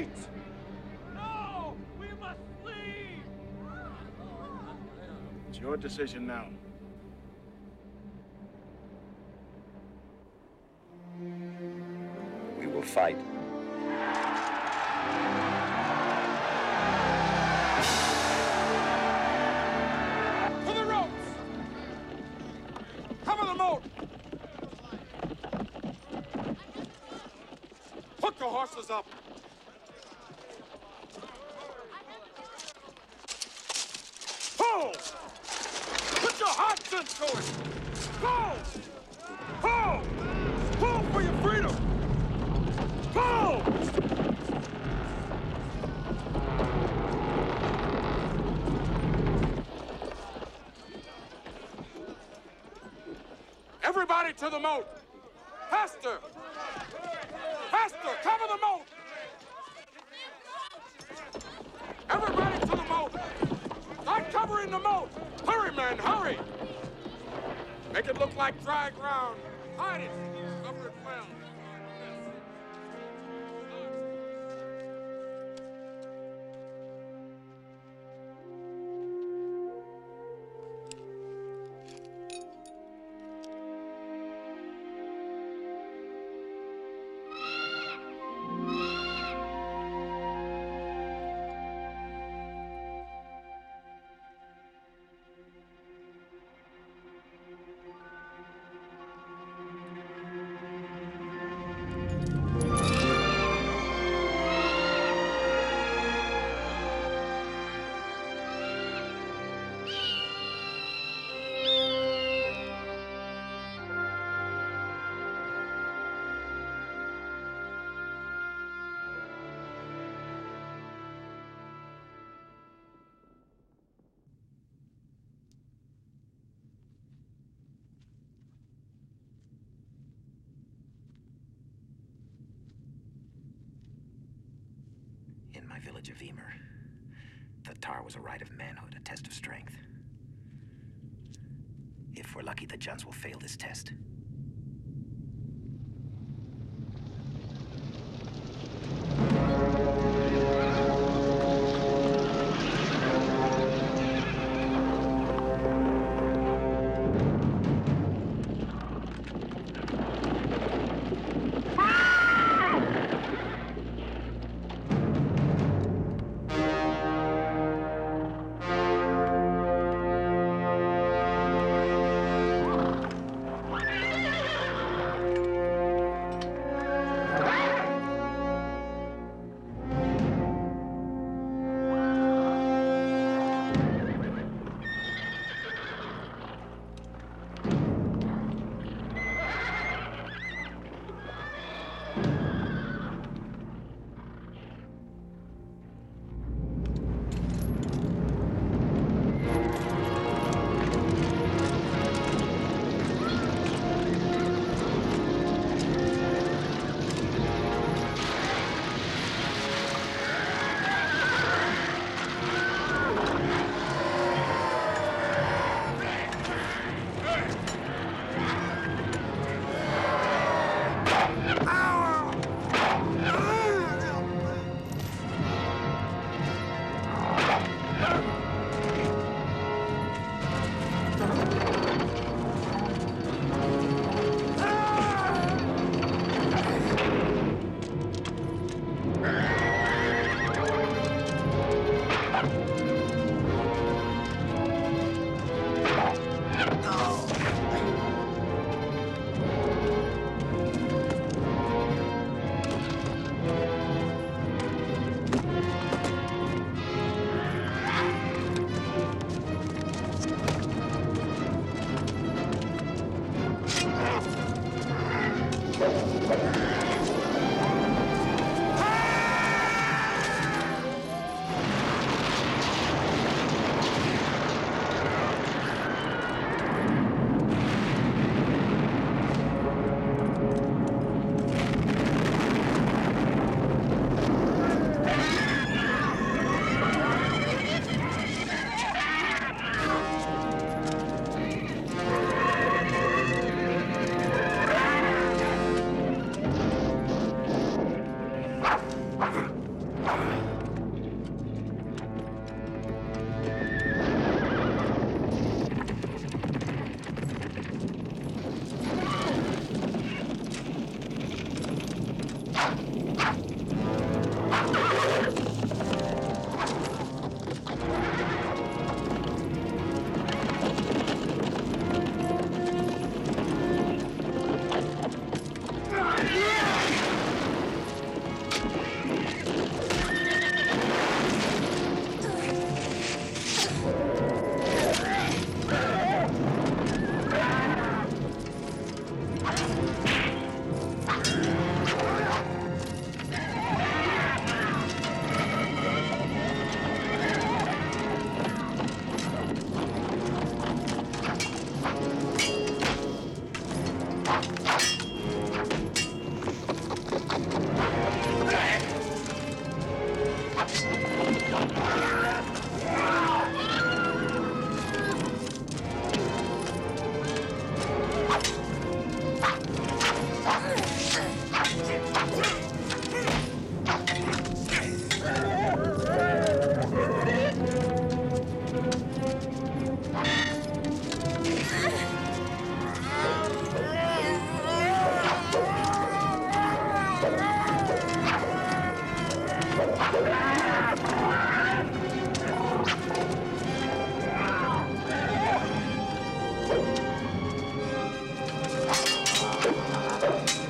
gates! No! We must leave! It's your decision now. We will fight. To the ropes! Cover the moat! Hook the horses up! Pull! Put your hearts into it! Pull! Pull! Pull for your freedom! Pull! Everybody to the moat! Faster! Faster! Cover the moat! Everybody to the moat! Start covering the moat! Hurry, men, hurry! Make it look like dry ground. Hide it. Cover it well. In my village of Emer, the tar was a rite of manhood, a test of strength. If we're lucky, the Juns will fail this test.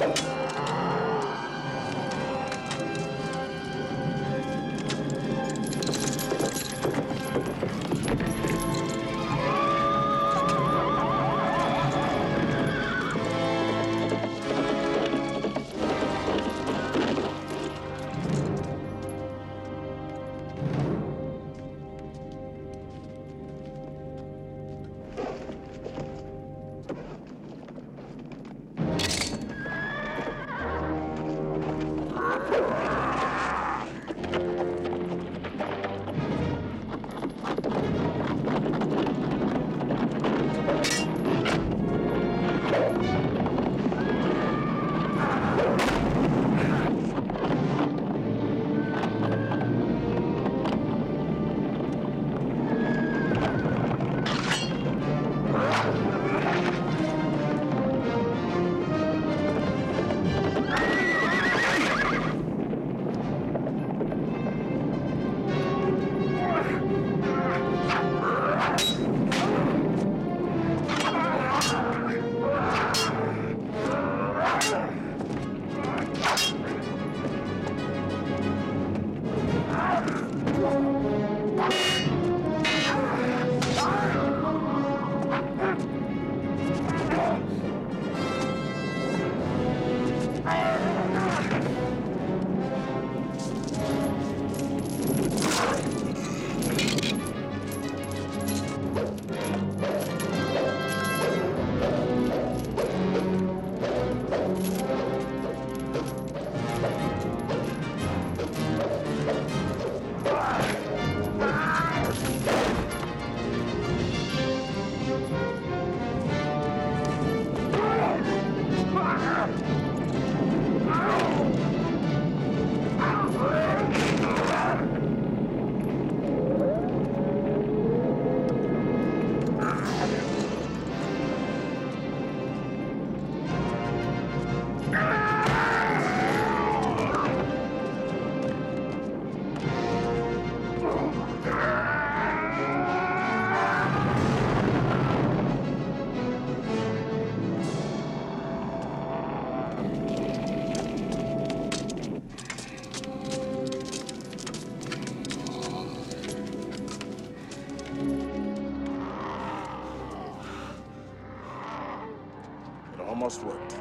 Almost worked.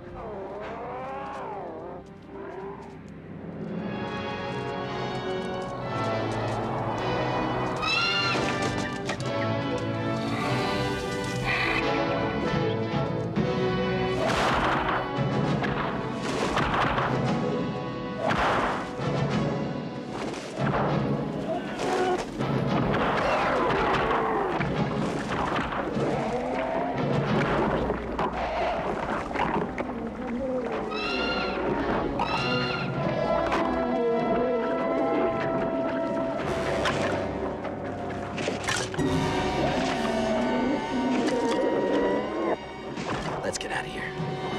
Let's get out of here.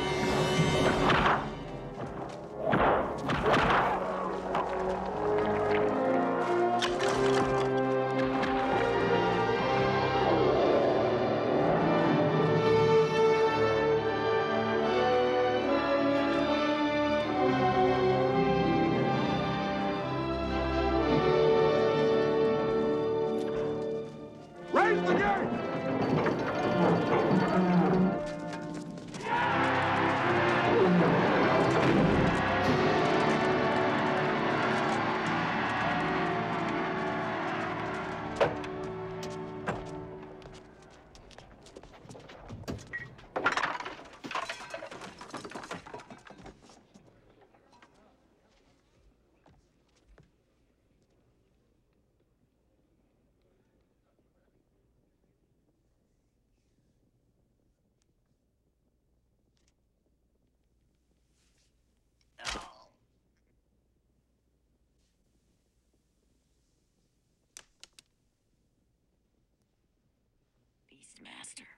Raise the gate! Beastmaster.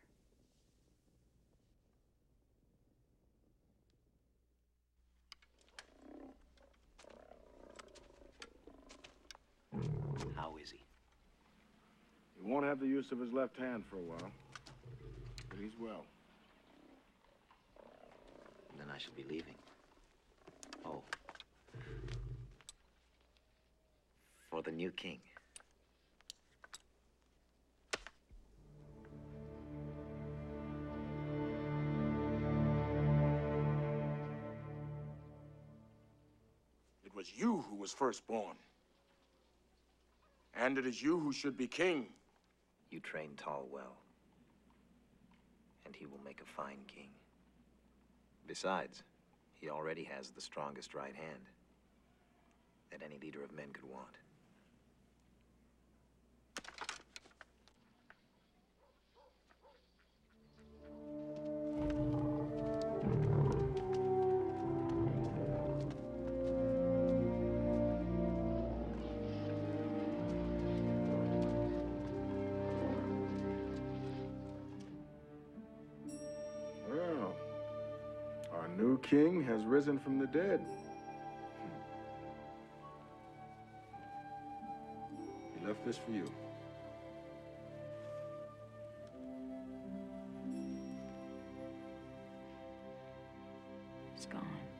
How is he? He won't have the use of his left hand for a while, but he's well. Then I shall be leaving. Oh. For the new king. It was you who was first born. And it is you who should be king. You train Tal well. And he will make a fine king. Besides, he already has the strongest right hand that any leader of men could want. Well, our new king has risen from the dead. He left this for you. It's gone.